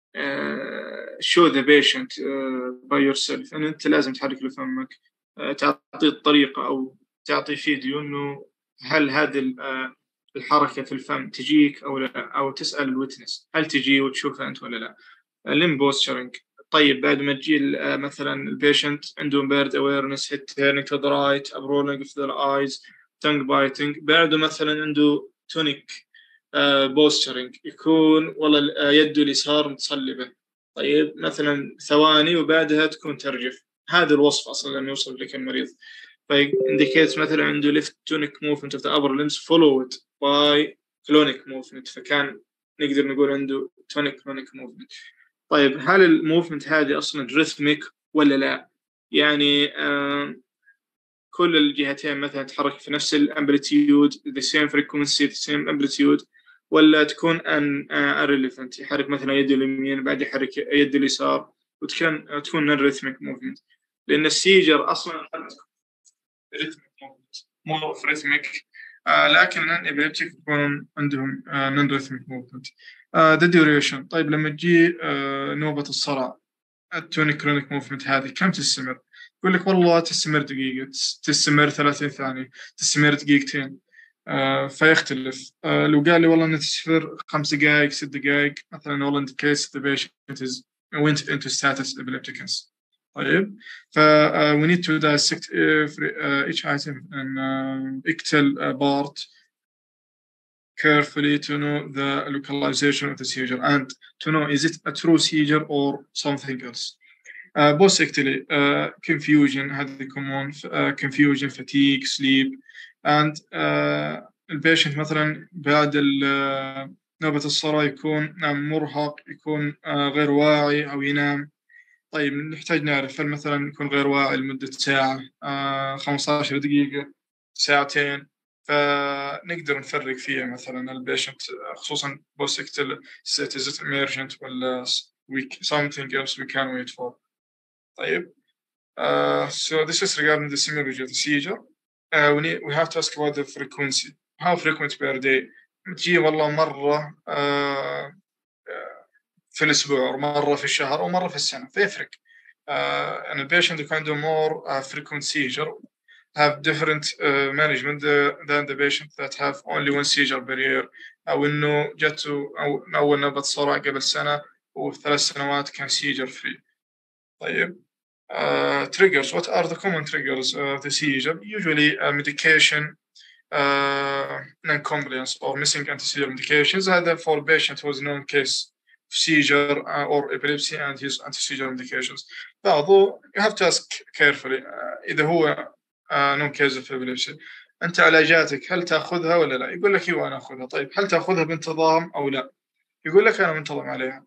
C: uh, show the patient uh, by yourself أن أنت لازم تحرك له فمك uh, تعطي الطريقة أو تعطي فيديو إنه هل هذه الحركة في الفم تجيك أو لا، أو تسأل الويتنس هل تجي وتشوفها أنت ولا لا. limb posturing طيب بعد ما تجي مثلا البيشنت عنده impaired awareness head turning to the right rolling of their eyes tongue biting بعده مثلا عنده tonic uh, posturing يكون والله يده اليسار متصلبة طيب مثلا ثواني وبعدها تكون ترجف. هذا الوصف أصلا لما يوصل لك المريض فindicate مثلا عنده left tonic movement of the upper limbs followed by clonic movement فكان نقدر نقول عنده tonic clonic movement. طيب هل الموفمنت هذه أصلا ريثميك ولا لا؟ يعني آه كل الجهتين مثلا تحرك في نفس الامبليتيود the same frequency the same amplitude ولا تكون ان uh, irrelevant يحرك مثلا يده اليمين بعد يحرك يده اليسار وتكون تكون non rhythmic movement لأن السيجر أصلا rhythmic movement مو rhythmic آه لكن non-epileptic يكون عندهم آه non rhythmic movement. آه the duration طيب لما تجي آه نوبة الصرع التونيك كرونيك موفمنت هذه كم تستمر؟ يقول لك والله تستمر دقيقة تستمر ثلاثين ثانية تستمر دقيقتين آه فيختلف. آه لو قال لي والله أنها تستمر خمس دقائق ست دقائق مثلا والله in case the patient is went into status epilepticus. طيب ف uh, we need to dissect every, uh, each item and uh, ictal uh, part carefully to know the localization of the seizure and to know is it a true seizure or something else. Uh, basically, uh, confusion هذا common uh, confusion, fatigue, sleep, and uh, البيشنت مثلا بعد نوبة الصرع يكون مرهق يكون uh, غير واعي أو ينام. طيب نحتاج نعرف هل مثلا يكون غير واعي لمدة ساعة uh, خمسة عشر دقيقة ساعتين فنقدر نفرق فيها مثلا البيشنت خصوصا بوسكتل is it emergent ولا something else we can wait for. طيب uh, so this is regarding the similarity of the seizure. uh, we, need, we have to ask about the frequency how frequent per day. تجي والله مرة uh, في الأسبوع مرة في الشهر أو مرة في السنة فيفرق. uh, and the patient يكون عنده more uh, frequent seizure have different uh, management the, than the patient that have only one seizure per year أو إنه جته أو أول نوبة صرع قبل سنة وفي ثلاث سنوات كان seizure free. طيب uh, triggers what are the common triggers of the seizure? Usually uh, medication uh, non-compliance or missing anti-seizure medications هذا for patient who has known case of seizure uh, or epilepsy and his anti-seizure medications. بعضه you have to ask carefully uh, إذا هو نون كيز اوف ابيليبسي انت علاجاتك هل تاخذها ولا لا؟ يقول لك ايوه انا اخذها. طيب هل تاخذها بانتظام او لا؟ يقول لك انا منتظم عليها.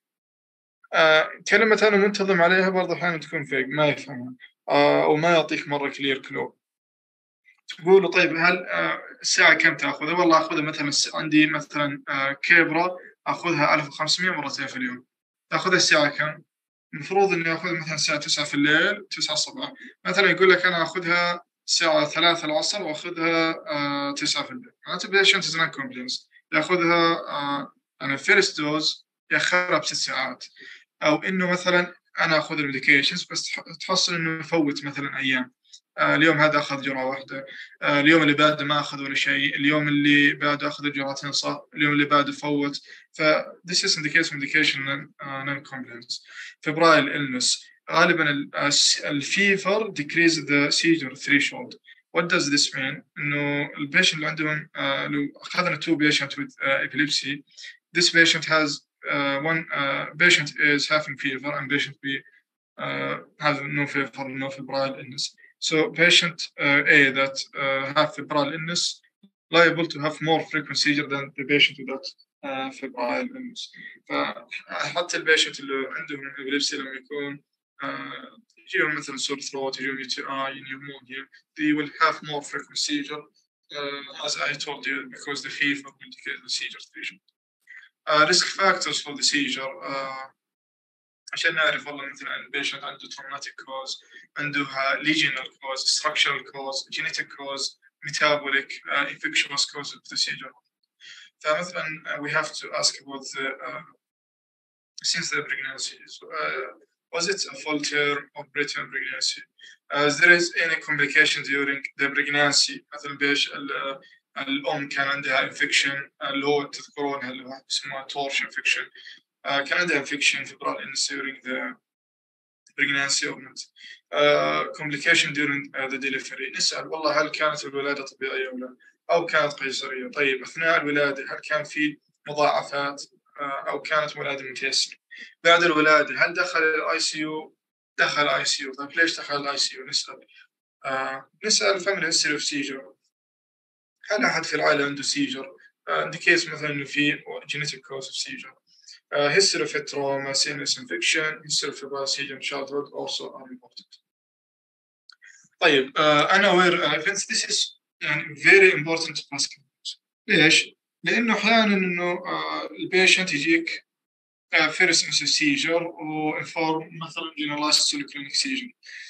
C: آه كلمه انا منتظم عليها برضه احيانا تكون فيك ما يفهمها آه او ما يعطيك مره كلير كلو. تقول له طيب هل آه الساعه كم تاخذها؟ والله اخذها مثلا عندي مثلا آه كبره اخذها ألف وخمسمية مرتين في اليوم. تاخذها الساعه كم؟ المفروض إني أخذ مثلاً الساعة تسعة في الليل تسعة الصباح. مثلاً يقول لك أنا أخذها الساعة ثلاثة العصر وأخذها آه تسعة في الليل. معناته patient is non compliance يأخذها آه أنا first dose يأخرها بست ساعات أو إنه مثلاً أنا أخذ الميديكيشنز بس تحصل إنه يفوت مثلاً أيام. آه اليوم هذا أخذ جرعة واحدة آه اليوم اللي بعده ما أخذ ولا شيء اليوم اللي بعده أخذ جرعتين صح اليوم اللي بعده فوت. ف this is indicates medication non-compliance. febrile illness غالبا الفيفر decrease the seizure threshold. what does this mean؟ إنه البيشنت اللي عندهم آه لو أخذنا two patients with uh, epilepsy this patient has uh, one uh, patient is having fever and patient B uh, has no fever no febrile illness. So patient uh, A that uh, have febrile illness liable to have more frequent seizure than the patient without فبراير الأمس. فحتى البيشنت اللي عندهم إبليبسي لما يكون uh, يجيهم مثلا سور ثروت، يجيهم يو تي آي، pneumonia, they will have more frequent seizure, uh, as I told you, because the fever will indicate the seizure patient. Uh, risk factors for the seizure, uh, عشان نعرف والله مثلا البيشنت عنده traumatic cause، عنده lesional cause, structural cause, genetic cause, metabolic, uh, infectious cause of the seizure. فمثلا uh, we have to ask about the uh, since the pregnancy. So, uh, was it a full term or preterm pregnancy? Uh, is there is any complication during the pregnancy؟ مثلا بيش الأم كان عندها infection اللي هو تذكرونها اللي هو اسمها torch infection. Uh, كان عندها infection febrile illness during the pregnancy or not. Uh, complication during uh, the delivery. نسأل والله هل كانت الولادة طبيعية أو لا؟ أو كانت قيصرية؟ طيب أثناء الولادة هل كان في مضاعفات uh, أو كانت ولادة متيسرة؟ بعد الولادة هل دخل الاي سي يو؟ دخل اي سي يو. طيب ليش دخل الاي سي يو؟ نسأل uh, نسأل family history of seizure. هل أحد في العائلة عنده seizure؟ uh, indicate مثلا إنه في genetic cause of seizure. Uh, history of trauma, sinus infection, history of febrile seizure in childhood also are important. طيب uh, unaware events, this is يعني very important to ask. ليش؟ لأنه أحياناً إنه uh, البيشنت يجيك uh, first instance seizure و inform مثلاً generalized polyclinic seizure.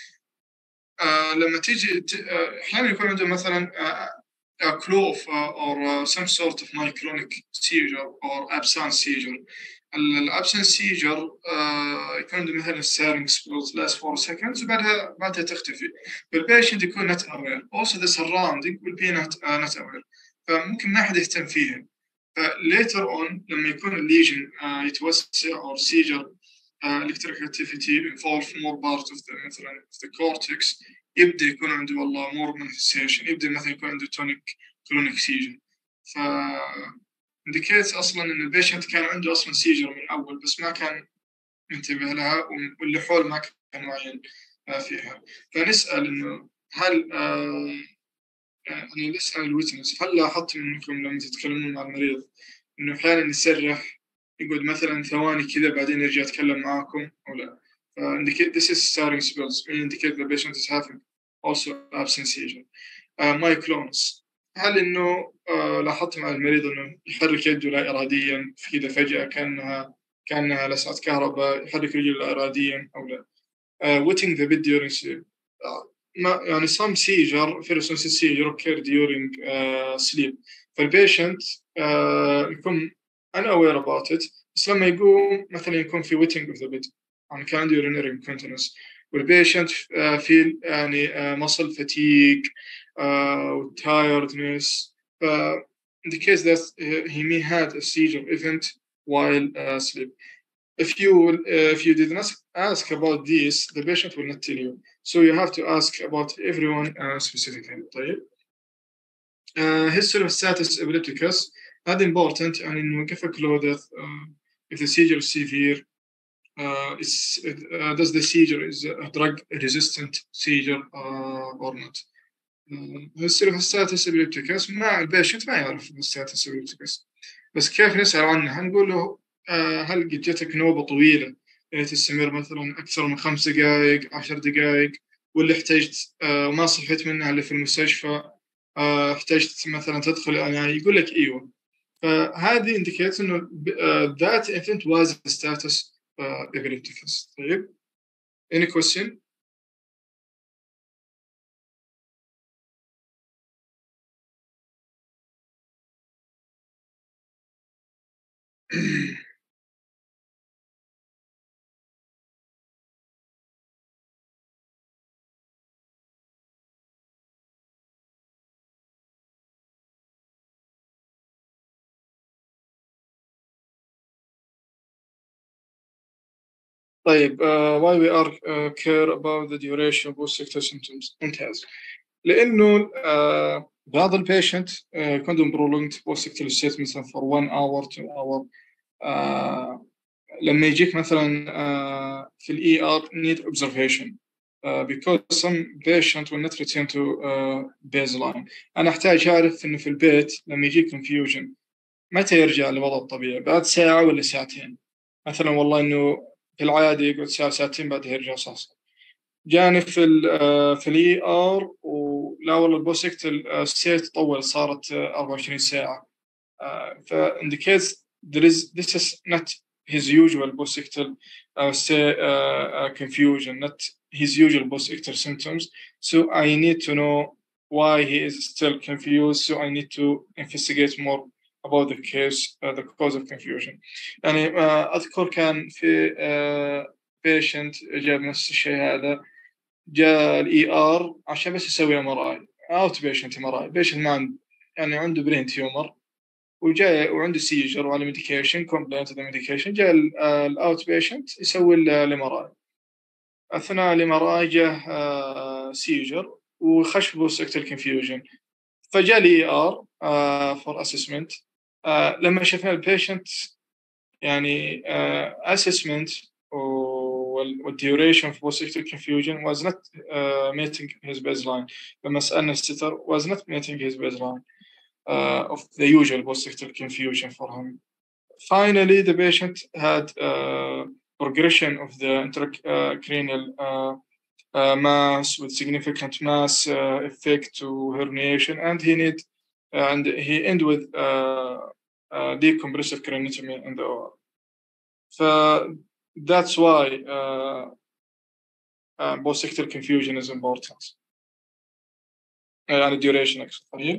C: uh, لما تيجي uh, أحياناً يكون عنده مثلاً uh, a clue of uh, or uh, some sort of myoclonic seizure or absence seizure. الابسنس سيجر يكون عنده مثلا السيرنج سبيلز last four seconds وبعدها بعدها تختفي. فالبيشنت يكون not aware. Also the surrounding will be not uh, not aware. فممكن ما حد يهتم فيها. فlater on لما يكون الليجن uh, يتوسع or seizure uh, electric activity involve more part of the مثلا of the cortex يبدأ يكون عنده والله more manifestation. يبدأ مثلا يكون عنده tonic clonic seizure. ف indicate أصلاً إن البيشنت كان عنده أصلاً سيجر من الأول بس ما كان ينتبه لها واللي حول ما كان معين فيها. فنسأل إنه هل آه يعني نسأل الويتنس هل لاحظت منكم لما تتكلمون مع المريض إنه أحياناً يسرح يقعد مثلاً ثواني كذا بعدين يرجع يتكلم معاكم أو لا؟ indicate this is starting spells indicate the patient is having also absent seizure. uh, myoclonus هل إنه آه لاحظت مع المريض إنه يحرك يده لا إرادياً في كذا فجأة كأنها كأنها لسعة كهرباء يحرك رجله لا إرادياً أو لا؟ uh, wetting the bed during sleep. uh, ما يعني some seizure first instance seizure occur during uh, sleep. فالبيشنت uh, يكون unaware about it بس لما يقوم مثلاً يكون في wetting of the bed يعني كان عنده urinary incontinence والبيشنت uh, في يعني uh, muscle fatigue Uh, tiredness, uh, in the case that uh, he may have a seizure event while uh, asleep. If you uh, if you did not ask about this, the patient will not tell you. So you have to ask about everyone uh, specifically. طيب. Uh, history of status epilepticus. That important and in نوقف كلو uh, if the seizure is severe. Uh, is uh, does the seizure is a drug resistant seizure uh, or not? يصير في الستاتس إبليبتيكس مع البيشنت ما يعرف الستاتس إبليبتيكس بس كيف نسأل عنها نقول له آه هل قد جتك نوبة طويلة يعني تستمر مثلا أكثر من خمس دقائق عشر دقائق واللي احتجت آه ما صحيت منها اللي في المستشفى آه احتجت مثلا تدخل يعني يقول لك إيوه. فهذه indicates إنه uh, that event was status uh, epilepticus. طيب any question? طيب uh, why we are uh, care about the duration of post-ictal symptoms ممتاز لأنه uh, بعض البيشنت uh, يكون عندهم prolonged post-ictal state مثلا for one hour two hour uh, لما يجيك مثلا uh, في ال E R need observation uh, because some patient will not return to uh, baseline. أنا أحتاج أعرف إنه في البيت لما يجيك confusion متى يرجع لوضعه الطبيعي؟ بعد ساعة ولا ساعتين؟ مثلا والله إنه في العادة يقعد ساعة ساعتين بعدها يرجع صح. جاني في ال في الاي ار ولا والله البوسكت ستيت تطول صارت أربعة وعشرين ساعة. ف indicates there is this is not his usual post-ictal uh, say, uh, uh, confusion, not his usual post-ictal symptoms. So I need to know why he is still confused. So I need to investigate more about the case, uh, the cause of confusion. يعني uh, أذكر كان في uh, patient جاب نفس الشيء هذا، جاء الاي ار عشان بس يسوي ام ار اي اوت بيشنت ام ار اي بيشنت ما عنده يعني عنده برين تيومر وجاي وعنده سيجر وعلى ميديكيشن كومبلينت ذا ميديكيشن. جاء الاوت بيشنت يسوي الام ار اي. اثناء الام ار اي جاء سيجر وخش بوست كونفيوجن. فجاء لي ار فور اسسمنت. لما شفنا البيشنت يعني اسسمنت والduration of post-ictal confusion was not uh, meeting his baseline. لما سألنا الستر was not meeting his baseline uh, of the usual post-ictal confusion for him. Finally, the patient had uh, progression of the intracranial uh, uh, mass with significant mass uh, effect to herniation, and he need uh, and he end with uh, uh, decompressive craniotomy in the O R. So that's why uh, uh, post-ictal confusion is important. Uh, and duration actually.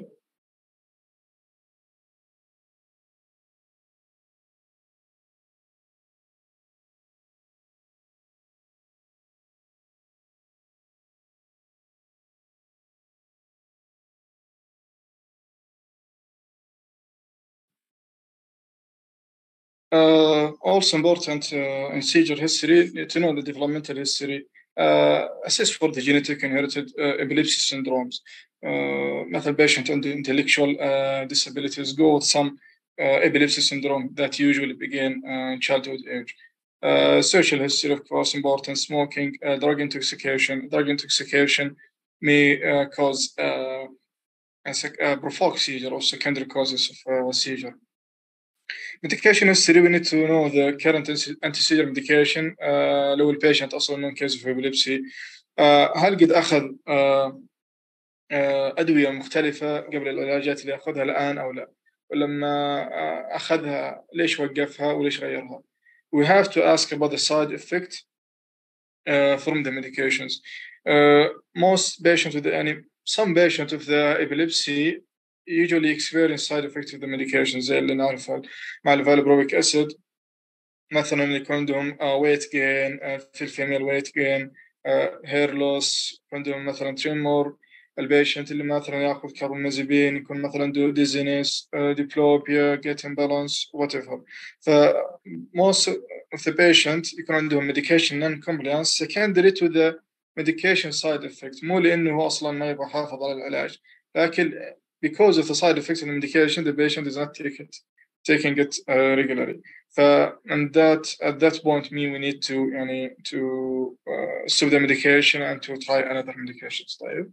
C: Uh, also important uh, in seizure history to know the developmental history. Uh, assess for the genetic inherited uh, epilepsy syndromes. Uh, مثل patient and intellectual uh, disabilities go with some uh, epilepsy syndrome that usually begin uh, in childhood age. Uh, social history, of course, important. Smoking, uh, drug intoxication. Drug intoxication may uh, cause uh, a, a provoke seizure or secondary causes of uh, seizure. Medication history, we need to know the current anti-seizure medication. uh, لو البيشنت أصلاً من case of epilepsy uh, هل قد أخذ uh, uh, أدوية مختلفة قبل العلاجات اللي أخذها الآن أو لا، ولما uh, أخذها ليش وقفها وليش غيرها. We have to ask about the side effect uh, from the medications. Uh, most patients with any some patients with the epilepsy usually experience side effects of the medications زي اللي نعرفها مع الفالبرويك أسيد. مثلا يكون عندهم weight gain في الفيميل weight gain, hair loss, عندهم مثلا tremor. البيشنت اللي مثلا ياخذ كاربامازيبين يكون مثلا عنده dizziness, diplopia, gait imbalance, whatever. ف most of the patient يكون عندهم medication non-compliance secondary to the medication side effect, مو لأنه هو أصلا ما يبغى يحافظ على العلاج، لكن because of the side effects of the medication the patient is not take it, taking it uh, regularly. ف and that at that point mean we need to يعني to uh, stop the medication and to try another medications. طيب.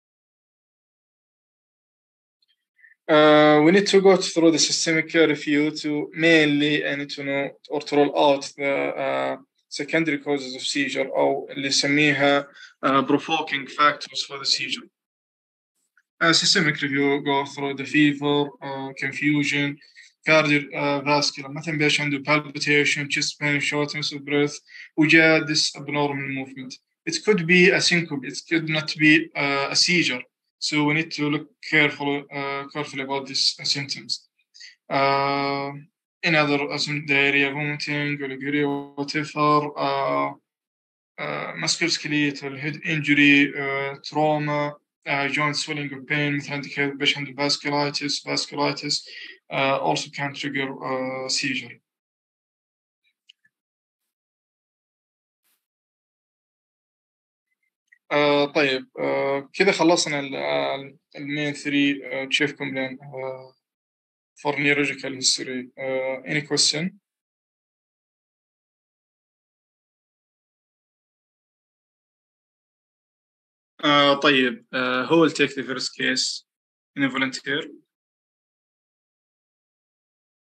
C: Uh, we need to go through the systemic review to mainly and to know or to roll out the uh, secondary causes of seizure أو اللي نسميها uh, provoking factors for the seizure. Uh, systemic review go through the fever, uh, confusion, cardiovascular. مثلا بيش عنده palpitation, chest pain, shortness of breath, وجاء this abnormal movement. It could be a syncope. It could not be uh, a seizure. So we need to look carefully, uh, carefully about these uh, symptoms. Uh, in other as diarrhea, vomiting, oliguria, whatever, uh, uh, musculoskeletal, head injury, uh, trauma, uh, joint swelling or pain, مثل عندك باش عنده vasculitis, vasculitis uh, also can trigger uh, seizure. uh, طيب uh, كذا خلصنا المين ثري chief complaint uh, for neurological history. Uh, any question? Uh, طيب uh, who will take the first case in a volunteer?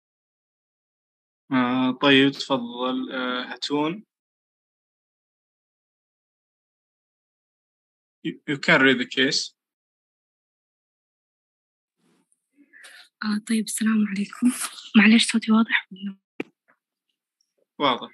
C: آه طيب تفضل آه هاتون. You, you can read the case.
B: آه طيب السلام عليكم، معلش صوتي واضح ولا؟
C: واضح.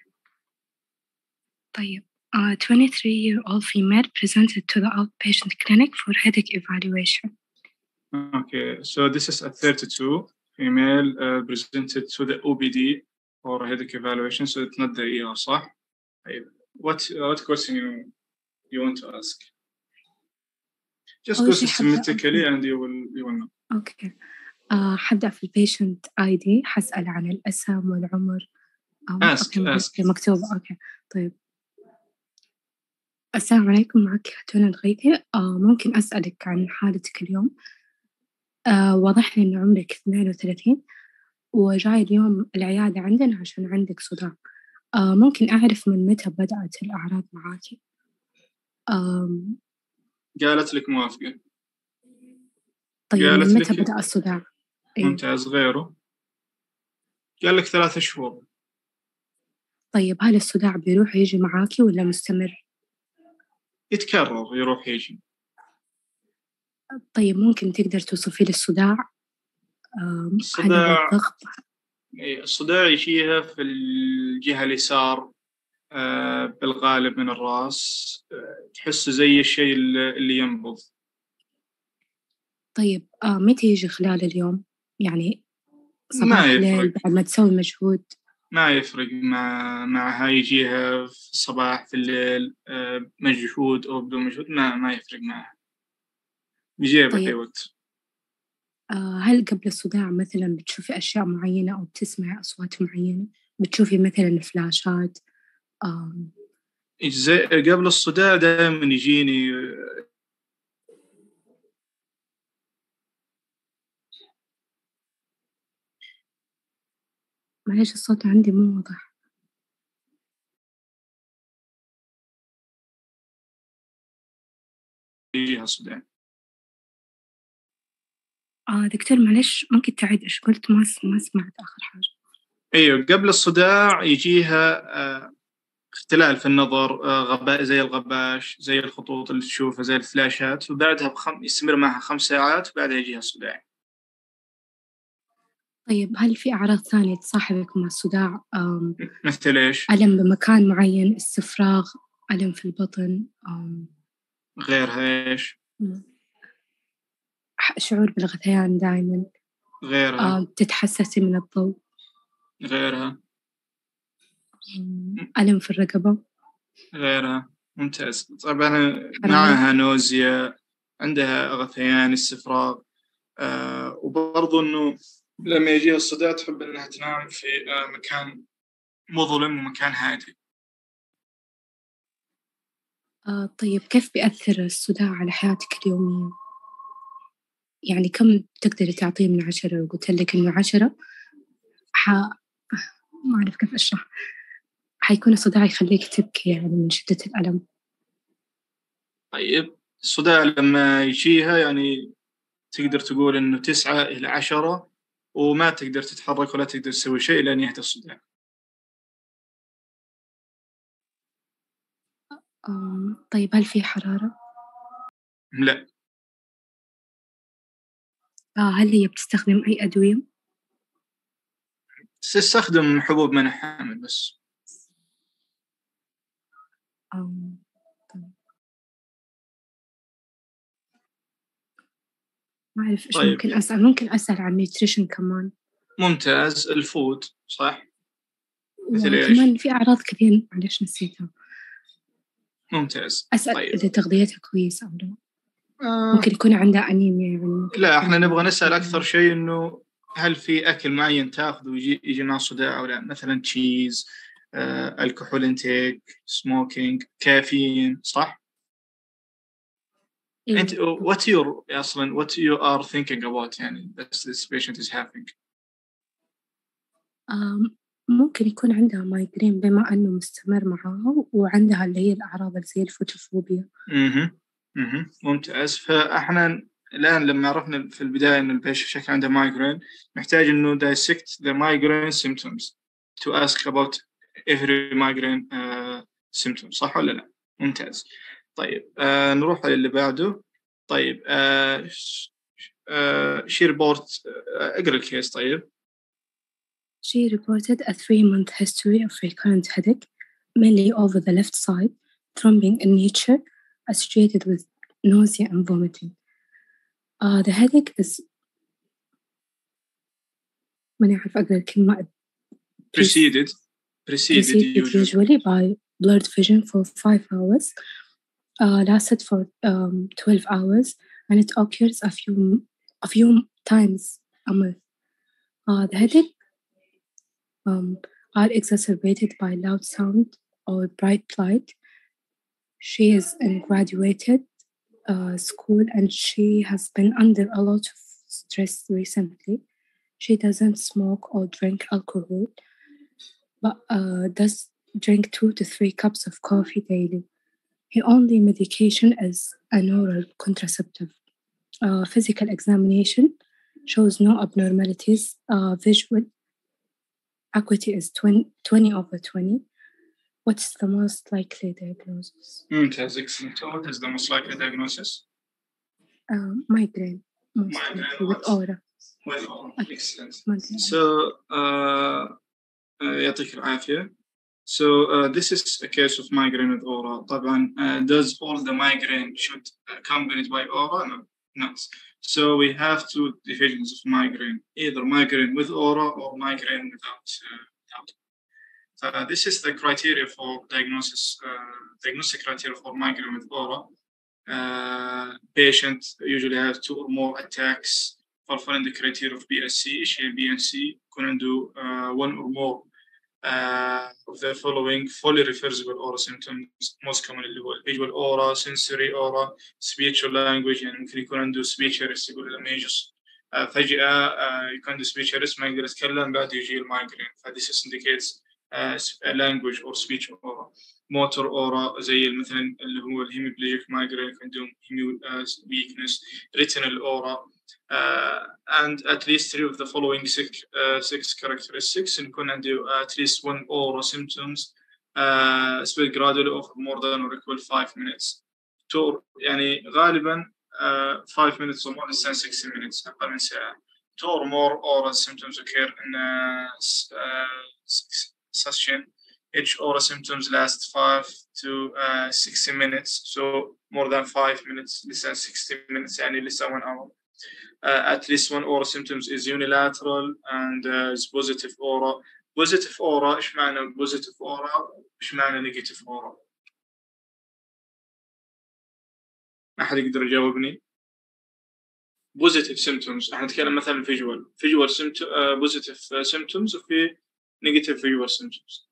B: طيب uh, twenty-three year old female presented to the outpatient clinic for headache evaluation.
C: Okay, so this is a thirty-two female uh, presented to the O P D for headache evaluation, so it's not the E R, صح؟ طيب what what question you you want to ask? Just go
B: أول شي حابة
C: systematically and you will you will know.
B: أوكي آه حبدأ في البيشنت آي دي، حسأل عن الاسم والعمر. آه
C: Ask
B: أوكي
C: ask.
B: مكتوبة. أوكي طيب السلام عليكم، معك هاتون الغيثي. آه ممكن أسألك عن حالتك اليوم؟ آه واضح لي إن عمرك اثنين وثلاثين وجاي اليوم العيادة عندنا عشان عندك صداع. آه ممكن أعرف من متى بدأت الأعراض معاكي؟ آم
C: قالت لك موافقة.
B: طيب
C: قالت
B: من متى
C: لك
B: بدأ الصداع؟ إيه؟
C: ممتاز. غيره قال لك ثلاثة شهور.
B: طيب هل الصداع بيروح يجي معاكي ولا مستمر؟
C: يتكرر يروح يجي.
B: طيب ممكن تقدر توصفي لي الصداع؟ آم، هل هو
C: الصداع
B: الضغط؟
C: إيه، الصداع يجيها في الجهة اليسار آه، بالغالب من الرأس. آه، تحسه زي الشيء اللي اللي ينبض.
B: طيب آه متى يجي خلال اليوم؟ يعني
C: ما
B: صباح ليل
C: يفرق
B: بعد ما تسوي مجهود؟
C: ما يفرق مع معها يجيها في الصباح في الليل، آه، مجهود أو بدون مجهود ما ما يفرق معها، يجيها بأي
B: طيب
C: وقت.
B: آه هل قبل الصداع مثلا بتشوفي أشياء معينة أو بتسمعي أصوات معينة؟ بتشوفي مثلا فلاشات؟ آم،
C: زي قبل الصداع دائما يجيني
B: معليش الصوت عندي مو واضح.
C: يجيها صداع.
B: آه دكتور معليش ممكن تعيد إيش قلت؟ ما س- ما سمعت آخر حاجة.
C: ايوه قبل الصداع يجيها آه، اختلال في النظر، آه، غباء زي الغباش، زي الخطوط اللي تشوفها زي الفلاشات، وبعدها بخم... يستمر معها خمس ساعات وبعدها يجيها الصداع.
B: طيب هل في أعراض ثانية تصاحبك مع الصداع؟ آم،
C: مثل ايش؟
B: ألم بمكان معين، استفراغ، ألم في البطن، آم،
C: غيرها ايش؟
B: ح- شعور بالغثيان دائما،
C: غيرها
B: آم، تتحسسي من الضوء،
C: غيرها
B: آم، ألم في الرقبة،
C: غيرها ممتاز. طبعا
B: حرارة.
C: معها نوزيا، عندها غثيان، استفراغ، آه وبرضو انه لما يجيها الصداع تحب انها تنام في آه مكان مظلم ومكان هادي.
B: آه طيب كيف بيأثر الصداع على حياتك اليومية؟ يعني كم تقدري تعطيه من عشرة؟ لو قلت لك إنه عشرة ح... ما أعرف كيف أشرح، حيكون الصداع يخليك تبكي يعني من شدة الألم.
C: طيب الصداع لما يجيها يعني تقدر تقول إنه تسعة إلى عشرة، وما تقدر تتحرك ولا تقدر تسوي شيء لين يهدى الصداع.
B: آم، طيب هل في حرارة؟
C: لا.
B: آه هل هي بتستخدم أي أدوية؟
C: تستخدم حبوب منع حامل بس.
B: آم، طيب. ما أعرف إيش
C: طيب
B: ممكن أسأل. ممكن أسأل عن نيوتريشن كمان؟
C: ممتاز. الفود صح؟ مثل إيش؟
B: وكمان في أعراض كثير معلش نسيتها.
C: ممتاز.
B: أسأل
C: طيب
B: إذا تغذيتها كويسة أو لا.
C: آه.
B: ممكن يكون عندها أنيميا يعني.
C: لا احنا نبغى نسأل أكثر شيء إنه هل في أكل معين تاخذه ويجي يجي مع صداع أو لا، مثلا تشيز، آه، الكحول انتيك، سموكينج، كافيين، صح؟
B: إيه.
C: أنت what you أصلا what you are thinking about يعني that this patient is having.
B: آم، ممكن يكون عندها مايجرين بما أنه مستمر معاها، وعندها اللي هي الأعراض اللي زي الفوتوفوبيا.
C: اها اها ممتاز. فاحنا الآن لما عرفنا في البداية إنه البيشنت شكل عنده مايجرين، نحتاج إنه dissect the migraine symptoms. to ask about every migraine uh, symptom. صح ولا لا؟ ممتاز. طيب uh, نروح للي بعده. طيب uh, uh, she report uh, اقرأ الكيس. طيب.
B: She reported a three-month history of recurrent headache, mainly over the left side, throbbing in nature, associated with nausea and vomiting. Uh, the headache is ماني أعرف أقرأ الكلمة.
C: Preceded, preceded,
B: preceded usually. usually by blurred vision for five hours, uh, lasted for um, twelve hours, and it occurs a few a few times a month. Uh, the headache um, are exacerbated by loud sound or bright light. She is in graduated uh, school and she has been under a lot of stress recently. She doesn't smoke or drink alcohol, but uh, does drink two to three cups of coffee daily. Her only medication is an oral contraceptive. Uh, physical examination shows no abnormalities. Uh, visual acuity is twenty, twenty over twenty. What's the most likely diagnosis?
C: ممتاز, excellent. What is the most likely diagnosis?
B: Uh, migraine, most
C: Migraine
B: likely with aura.
C: With aura, excellent.
B: Migraine.
C: So, uh, uh, يعطيك العافية. So uh, this is a case of migraine with aura. طبعا, uh, does all the migraine should accompanied by aura? No, not. So we have two divisions of migraine, either migraine with aura or migraine without. Uh, without. Uh, this is the criteria for diagnosis, uh, diagnostic criteria for migraine with aura. Uh, patient usually have two or more attacks for following the criteria of B S C. إيش هي B S C? يكون عنده uh, one or more uh, of the following fully reversible aura symptoms, most commonly اللي هو visual aura, sensory aura, speech or language. يعني ممكن يكون عنده speech arrest يقول لما يجلس uh, فجأة uh, يكون عنده speech arrest ما يقدر يتكلم بعد يجي المايجرين. فthis indicates uh, language or speech aura. motor aura زي مثلا اللي هو الهيميبليجيك مايجرين عندهم weakness. retinal aura. Uh, and at least three of the following six, uh, six characteristics, and يكون عنده at least one aura symptoms uh, spread gradually over more than or equal five minutes. Two, يعني غالبا uh, five minutes or more than sixty minutes, أقل من ساعة. Two or more aura symptoms occur in uh, uh, session. Each aura symptoms last five to uh, sixty minutes, so more than five minutes, less than sixty minutes, يعني less than one hour. Uh, at least one aura symptoms is unilateral and uh, is positive aura. Positive aura, إيش معنى positive aura؟ إيش معنى negative aura؟ ما حد يقدر يجاوبني؟ Positive symptoms، إحنا نتكلم مثلا visual visual symptom uh, positive uh, symptoms وفي negative visual symptoms.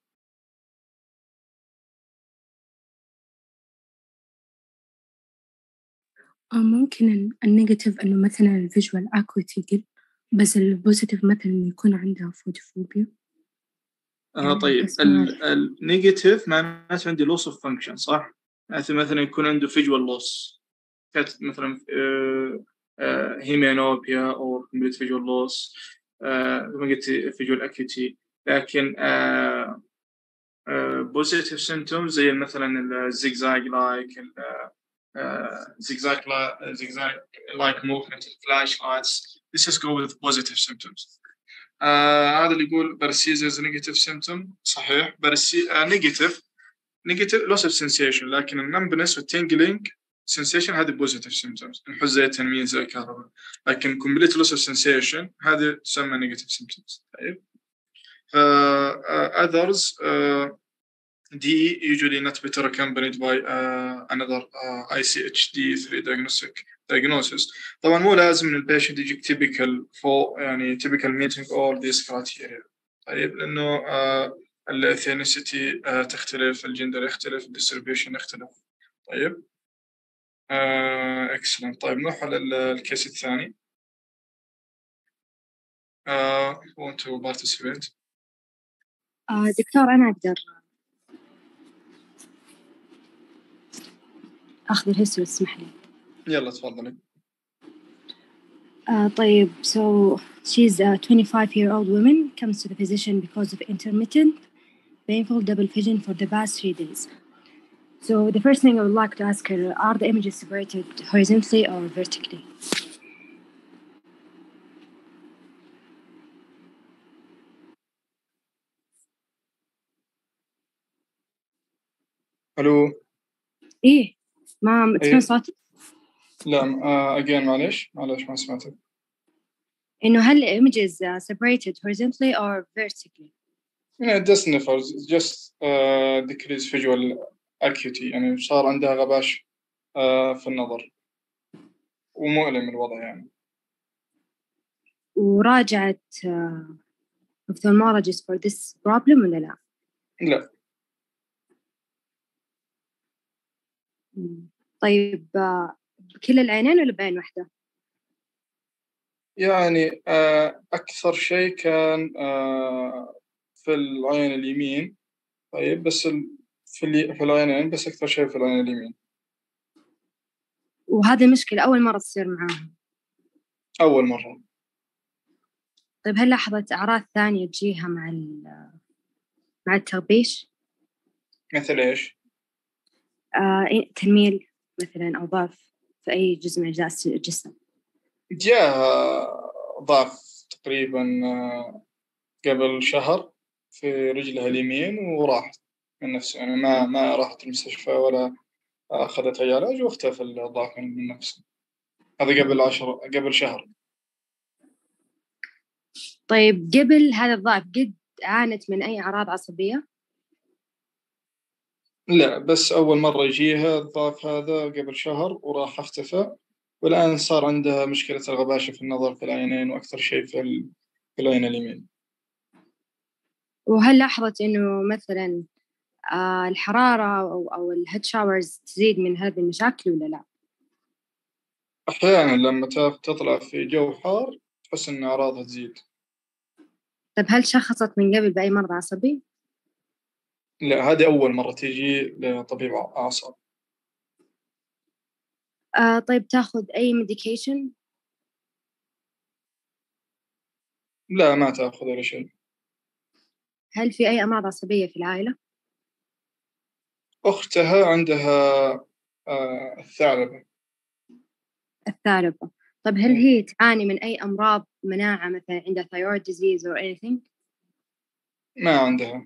B: ممكن النيجاتيف إنه مثلا الفيجوال أكويتي يقل، بس البوزيتيف مثلا يكون عندها فوتوفوبيا.
C: آه يعني طيب النيجاتيف معناته عندي loss of function صح؟ مثلا يكون عنده visual loss مثلا هيميانوبيا أو complete visual loss كما قلت visual acuity. لكن uh, uh, positive symptoms زي مثلا الزيغزاج لايك Uh, zigzag, uh, zigzag like movement, flashlights. This is go with positive symptoms. هذا uh, اللي يقول برسيزز negative symptom صحيح. برسي uh, negative negative loss of sensation، لكن النمبنس والtingling sensation هذه positive symptoms. نحس زي التنميل زي الكهرباء. لكن complete loss of sensation هذه تسمى negative symptoms. طيب. Uh, uh, others. Uh, D usually not better accompanied by uh, another uh, I C H D three diagnostic diagnosis. طبعا مو لازم إن البيشنت يجيك typical for يعني typical meeting all these criteria. طيب لأنه uh, الethnicity uh, تختلف، الجندر يختلف، الdistribution يختلف. طيب uh, excellent. طيب نروح على الكيس الثاني. uh, want to participate.
D: uh, دكتور أنا أقدر أخذ الهيستوري تسمح لي؟
C: يلا تفضلي.
D: Uh, طيب, so she's a twenty-five-year-old woman, comes to the physician because of intermittent painful double vision for the past three days. So the first thing I would like to ask her, are the images separated horizontally or vertically?
C: الو
D: إيه ما تسمع
C: إيه.
D: صوتي؟
C: لا uh, again معلش معلش ما سمعتك.
D: إنه هل images uh, separated horizontally or vertically?
C: Yeah, it doesn't differ, it's just uh, decrease visual acuity, يعني صار عندها غباش uh, في النظر ومؤلم الوضع يعني.
D: وراجعت uh, ophthalmologist for this problem ولا لا؟
C: لا.
D: طيب uh, بكل العينين ولا بعين واحدة؟
C: يعني uh, أكثر شيء كان uh, في العين اليمين. طيب بس ال... في ال... في العينين، بس أكثر شيء في العين اليمين.
D: وهذه المشكلة أول مرة تصير معاهم؟
C: أول مرة.
D: طيب هل لاحظت أعراض ثانية تجيها مع مع التغبيش؟
C: مثل إيش؟
D: آه، تنميل مثلا أو ضعف في أي جزء من أجزاء الجسم؟
C: جاء ضعف تقريبا قبل شهر في رجلها اليمين وراحت من نفسه، يعني ما ما راحت المستشفى ولا أخذت أي علاج واختفى الضعف من نفسه. هذا قبل عشر قبل شهر.
D: طيب قبل هذا الضعف قد عانت من أي أعراض عصبية؟
C: لا، بس أول مرة يجيها الضعف هذا قبل شهر وراح اختفى، والآن صار عندها مشكلة الغباشة في النظر في العينين، وأكثر شيء في, ال... في العين اليمين.
D: وهل لاحظت إنه مثلا آه الحرارة أو, أو الهيد شاورز تزيد من هذه المشاكل ولا لا؟
C: أحيانا لما تطلع في جو حار تحس إن أعراضها تزيد.
D: طيب هل شخصت من قبل بأي مرض عصبي؟
C: لا، هذه أول مرة تيجي لطبيب أعصاب.
D: آه طيب تاخذ أي ميديكيشن؟
C: لا، ما تأخذ ولا شيء.
D: هل في أي أمراض عصبية في العائلة؟
C: أختها عندها آه الثعلبة.
D: الثعلبة. طيب هل هي تعاني من أي أمراض مناعة مثلا عندها thyroid disease or anything؟
C: ما عندها.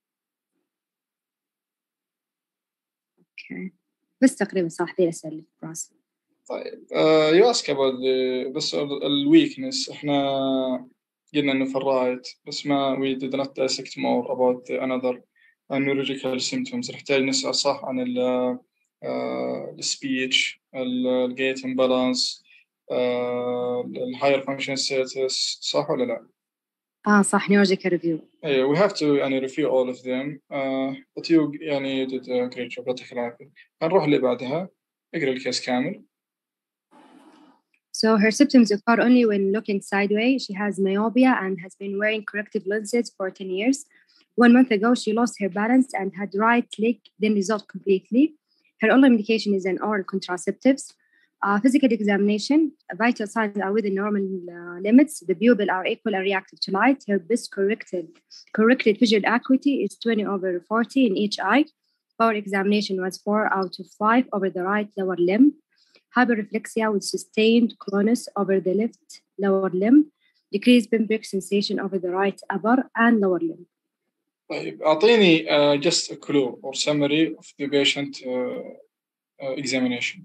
D: اوكي، بس تقريبا صح دي الأسئلة اللي في راسي.
C: طيب uh, you ask about the بس ال weakness. إحنا قلنا إنه في الرايت، بس ما we did not dissect more about the another neurological symptoms. نحتاج نسأل صح عن ال uh, speech, ال gait imbalance, ال higher function status، صح ولا لا؟
D: آه صح، neurological review.
C: أيه we have to يعني review all of them. uh, but you يعني did a great job. يعطيك العافية. هنروح اللي بعدها. اقرأ الكيس كامل.
D: So her symptoms occur only when looking sideways. She has myopia and has been wearing corrective lenses for ten years. One month ago, she lost her balance and had right leg then resolved completely. Her only medication is an oral contraceptives. Uh, physical examination, vital signs are within normal uh, limits. The pupils are equal and reactive to light. Her best corrected, corrected visual acuity is twenty over forty in each eye. Power examination was four out of five over the right lower limb. Hyperreflexia with sustained clonus over the left lower limb. Decreased pinprick sensation over the right upper and lower limb.
C: طيب أعطيني uh, just a clue or summary of the patient uh, uh, examination.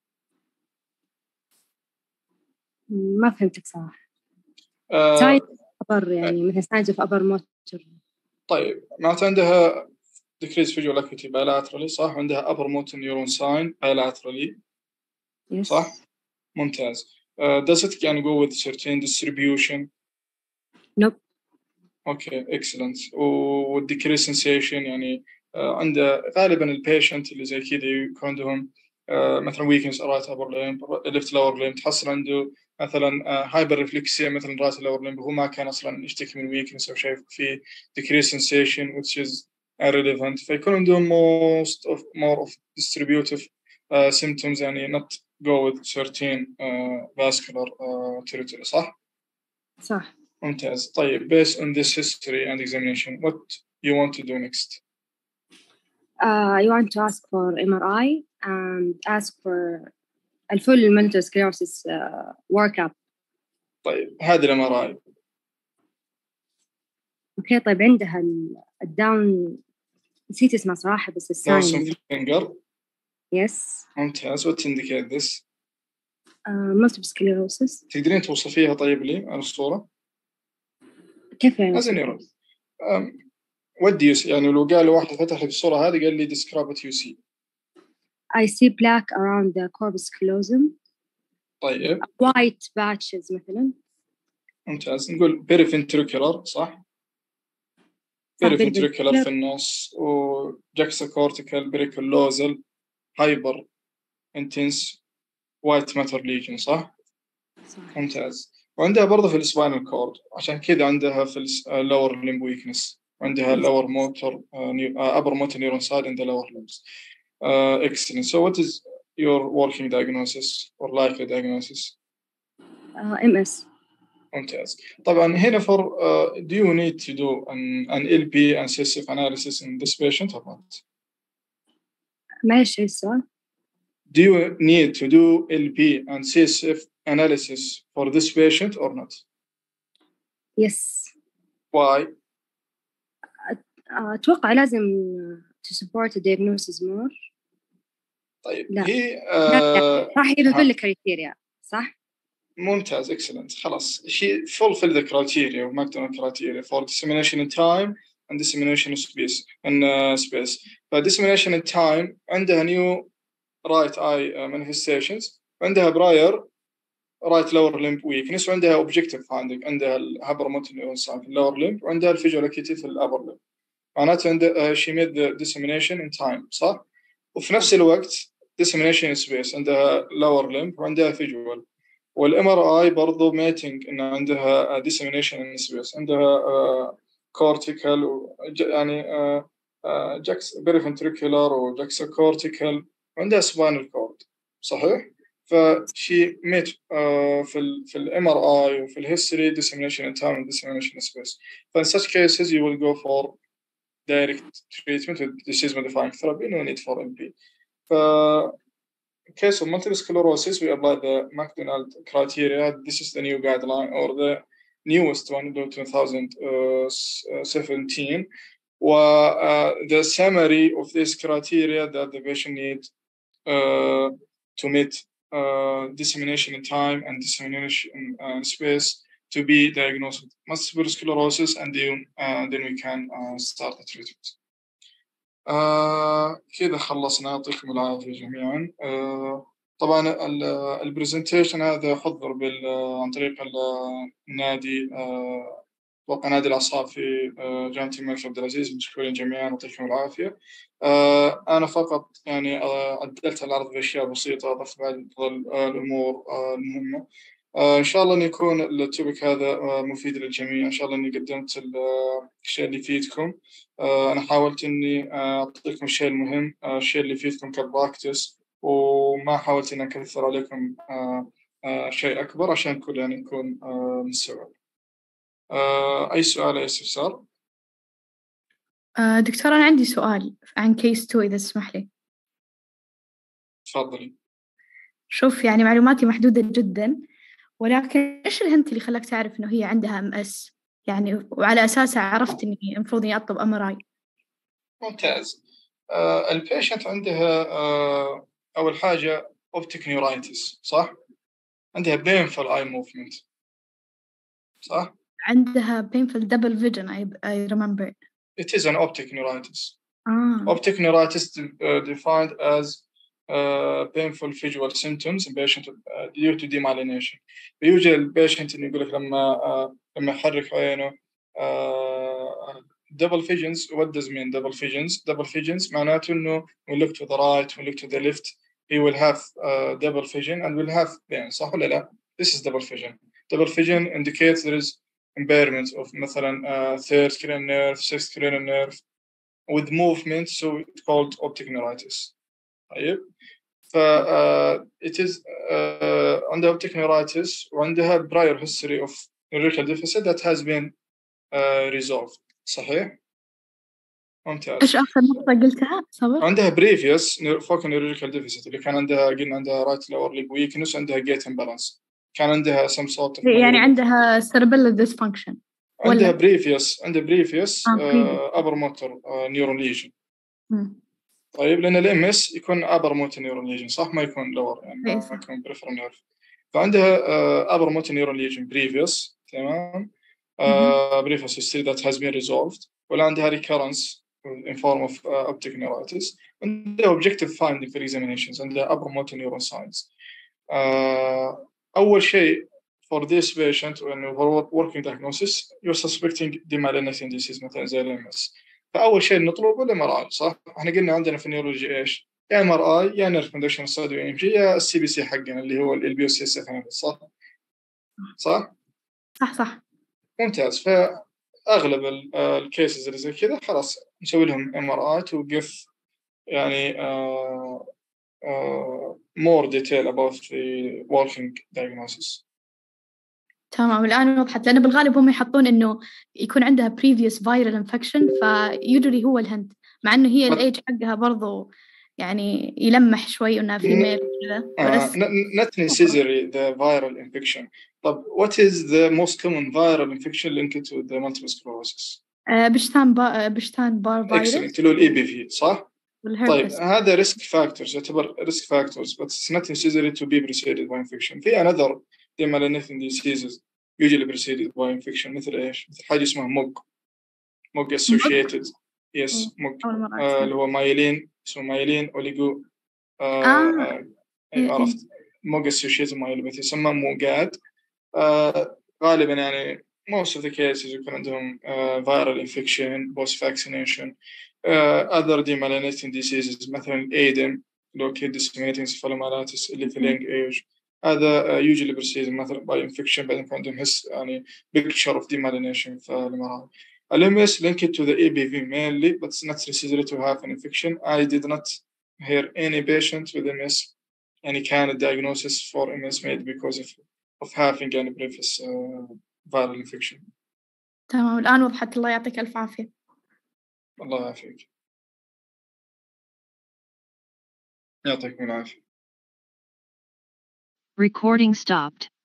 D: ما فهمتك صراحة.
C: uh,
D: signs upper يعني مثل signs of upper motor.
C: طيب معناته عندها decreased visual acuity bilaterally، صح؟ عندها upper motor neuron sign bilaterally.
D: Yes.
C: صح؟ ممتاز. uh, does it can go with certain distribution؟
D: Nope.
C: اوكي excellent. و decreased sensation يعني uh, عنده غالبا البيشنت اللي زي كذا يكون عندهم uh, مثلا weakness right upper limb left lower limb، تحصل عنده مثلا uh, hyperreflexia مثلا right lower limb، هو ما كان اصلا يشتكي من weakness او شيء، في decreased sensation which is irrelevant، فيكون عندهم most of more of distributive uh, symptoms يعني not go with thirteen uh, vascular uh, territory صح؟
D: صح.
C: ممتاز. طيب based on this history and examination what you want to do next?
D: Uh, I want to ask for M R I and ask for a full mental sclerosis uh, workup.
C: طيب هذا الام ار اي.
D: اوكي طيب عندها الداون نسيت اسمها صراحة بس الساين.
C: داون فينجر.
D: يس.
C: ممتاز. what indicate this?
D: uh, multiple sclerosis.
C: تقدرين توصفيها طيب لي على الصورة؟
D: كيف يعني؟
C: أزنيرو. um, what do you see؟ يعني لو قال واحد فتح لي الصورة هذه قال لي describe what you see.
D: I see black around the corpus callosum.
C: طيب.
D: white patches مثلا.
C: ممتاز. نقول periventricular صح؟ periventricular في النص و juxtacortical pericallosal hyper intense white matter lesion صح؟
D: صح.
C: ممتاز. وعندها برضه في السباينال كورد عشان كذا عندها في اللور limb weakness وعندها lower motor uh, upper motor neuron side in the lower limbs. Uh, excellent. So what is your working diagnosis or likely diagnosis?
D: uh, M S.
C: ممتاز. طبعا هنا for uh, do you need to do an, an L P and C S F analysis in this patient or not?
D: معلش السؤال.
C: Do you need to do L P and C S F analysis for this patient or not?
D: Yes.
C: Why?
D: أتوقع لازم to support the diagnosis more.
C: طيب
D: لا.
C: هي uh,
D: راح يفل الكريتيريا صح؟
C: ممتاز. excellent. خلاص she fulfill the criteria or McDonald criteria for dissemination in time and dissemination in space and uh, space. ف dissemination in time عندها new right eye uh, manifestations وعندها prior right lower limb weakness وعندها objective finding عندها الهبر motor neuron side في lower limb وعندها visual acuity في upper limb. معناته عندها she made the dissemination in time صح؟ وفي نفس الوقت dissemination in space عندها lower limb وعندها visual. والام ار اي برضه ميتنج ان عندها dissemination in space عندها uh, cortical يعني uh, uh, jax periventricular و juxtacortical وعندها spinal cord صحيح؟ فشي ميت uh, في ال في الام ار اي وفي الهيستوري dissemination in time and dissemination in space. فin such cases you will go for direct treatment with disease modifying therapy no need for L P. ف in case of multiple sclerosis, we apply the McDonald criteria. This is the new guideline or the newest one, twenty seventeen. Well, uh, the summary of this criteria that the patient needs uh, to meet uh, dissemination in time and dissemination in uh, space to be diagnosed with multiple sclerosis, and then, uh, then we can uh, start the treatment. آه كذا خلصنا. يعطيكم العافية جميعا. آه طبعا البرزنتيشن هذا حضر بال عن طريق النادي أتوقع آه نادي الأعصاب في آه جامعة الملك عبد العزيز. مشكورين جميعا. يعطيكم العافية. آه أنا فقط يعني آه عدلت العرض بأشياء بسيطة ضفت بعض الأمور آه المهمة. آه إن شاء الله أن يكون التوبيك هذا آه مفيد للجميع. إن شاء الله أني قدمت الشيء اللي يفيدكم. آه أنا حاولت أني آه أعطيكم الشيء المهم آه الشيء اللي يفيدكم كبراكتس وما حاولت أن أكثر عليكم آه آه شيء أكبر عشان كل يعني نكون آه نستوعب. آه أي سؤال أي استفسار؟
B: آه دكتور أنا عندي سؤال عن كيس تو إذا تسمح لي.
C: تفضلي.
B: شوف يعني معلوماتي محدودة جدا ولكن إيش الهنت اللي خلاك تعرف إنه هي عندها إم إس يعني وعلى أساسها عرفت إني المفروض إني أطلب إم آر آي؟
C: ممتاز. آه البيشنت عندها آه أول حاجة optic neuritis صح؟ عندها painful eye movement صح؟
B: عندها painful double vision I, I remember.
C: It is an optic neuritis.
B: آه.
C: Optic neuritis uh, defined as uh, painful visual symptoms in patient uh, due to demyelination. بيوجد البيشنت اللي يقول لك لما uh, لما يحرك عينه uh, double visions. What does mean double visions? Double visions معناته إنه we look to the right, we look to the left, he will have uh, double vision and will have pain. صح ولا لا؟ This is double vision. Double vision indicates there is impairment of مثلا uh, third cranial nerve, sixth cranial nerve with movement, so it's called optic neuritis. طيب ف uh, it is uh, عندها optic neuritis وعندها prior history of neurological deficit that has been uh, resolved. صحيح؟ ممتاز.
B: إيش آخر نقطة قلتها؟ صبر.
C: عندها previous focal neurological deficit اللي كان عندها قلنا عندها right lower lig weakness وعندها gait imbalance. كان عندها some sort of
B: يعني عندها cerebellar dysfunction.
C: عندها previous عندها previous
B: آه,
C: uh, upper motor uh, neuron lesion.
B: م.
C: طيب لأن ال إم إس يكون upper motor neuron lesion صح ما يكون lower يعني ما يكون peripheral nerve. فعندها uh, upper motor neuron lesion previous تمام uh, previous history that has been resolved ولا عندها recurrence in form of uh, optic neuritis عندها objective finding for examinations عندها upper motor neuron signs. uh, أول شيء for this patient when for working diagnosis you're suspecting demyelinating disease مثلا زي ال إم إس. فأول شيء نطلبه ال إم آر آي صح؟ إحنا قلنا عندنا في النيورولوجي إيش؟ يا إم آر آي يا نيرف كوندكشن ستادي إم جي يا السي بي سي حقنا اللي هو ال بي او سي اس اف صح؟ صح؟
B: صح صح.
C: ممتاز. فأغلب الكيسز اللي زي كذا خلاص نسوي لهم إم آر آي to give يعني uh, uh, more detail about the working diagnosis.
B: تمام الآن وضحت لأنه بالغالب هم يحطون إنه يكون عندها previous viral infection فيدري هو الهند مع إنه هي الإيج حقها برضو يعني يلمح شوي إنها female كذا.
C: بس not necessarily the viral infection. طب what is the most common viral infection linked to the multiple sclerosis؟
B: بشتان با بشتان بار فيروس.
C: excellent اللي هو ال إي بي في صح؟
B: طيب
C: هذا risk factors يعتبر risk factors but it's not necessary to be preceded by infection. في another demyelinating diseases usually preceded by infection مثل إيش؟ مثل حاجة اسمها موج موج associated yes موج آه اللي هو مايلين اسمه مايلين أوليجو آه آه أيوة عرفت موج associated myelopathy يسمى موجات. آه غالبا يعني most of the cases يكون عندهم uh, viral infection post vaccination. uh, other demyelinating diseases مثلا إيدم لو كيد disseminating encephalomyelitis اللي في اليونج ايج هذا uh, usually preceded مثلا by infection بعدين يكون عندهم هس يعني picture of demyelination في المرض. ال إم إس linked to the إي بي في mainly but it's not necessary to have an infection. I did not hear any patient with إم إس any kind of diagnosis for إم إس made because of of having any previous uh, viral infection.
B: تمام الآن وضحت الله يعطيك ألف عافية.
C: الله يعافيك. يعطيكم العافية.
E: Recording stopped.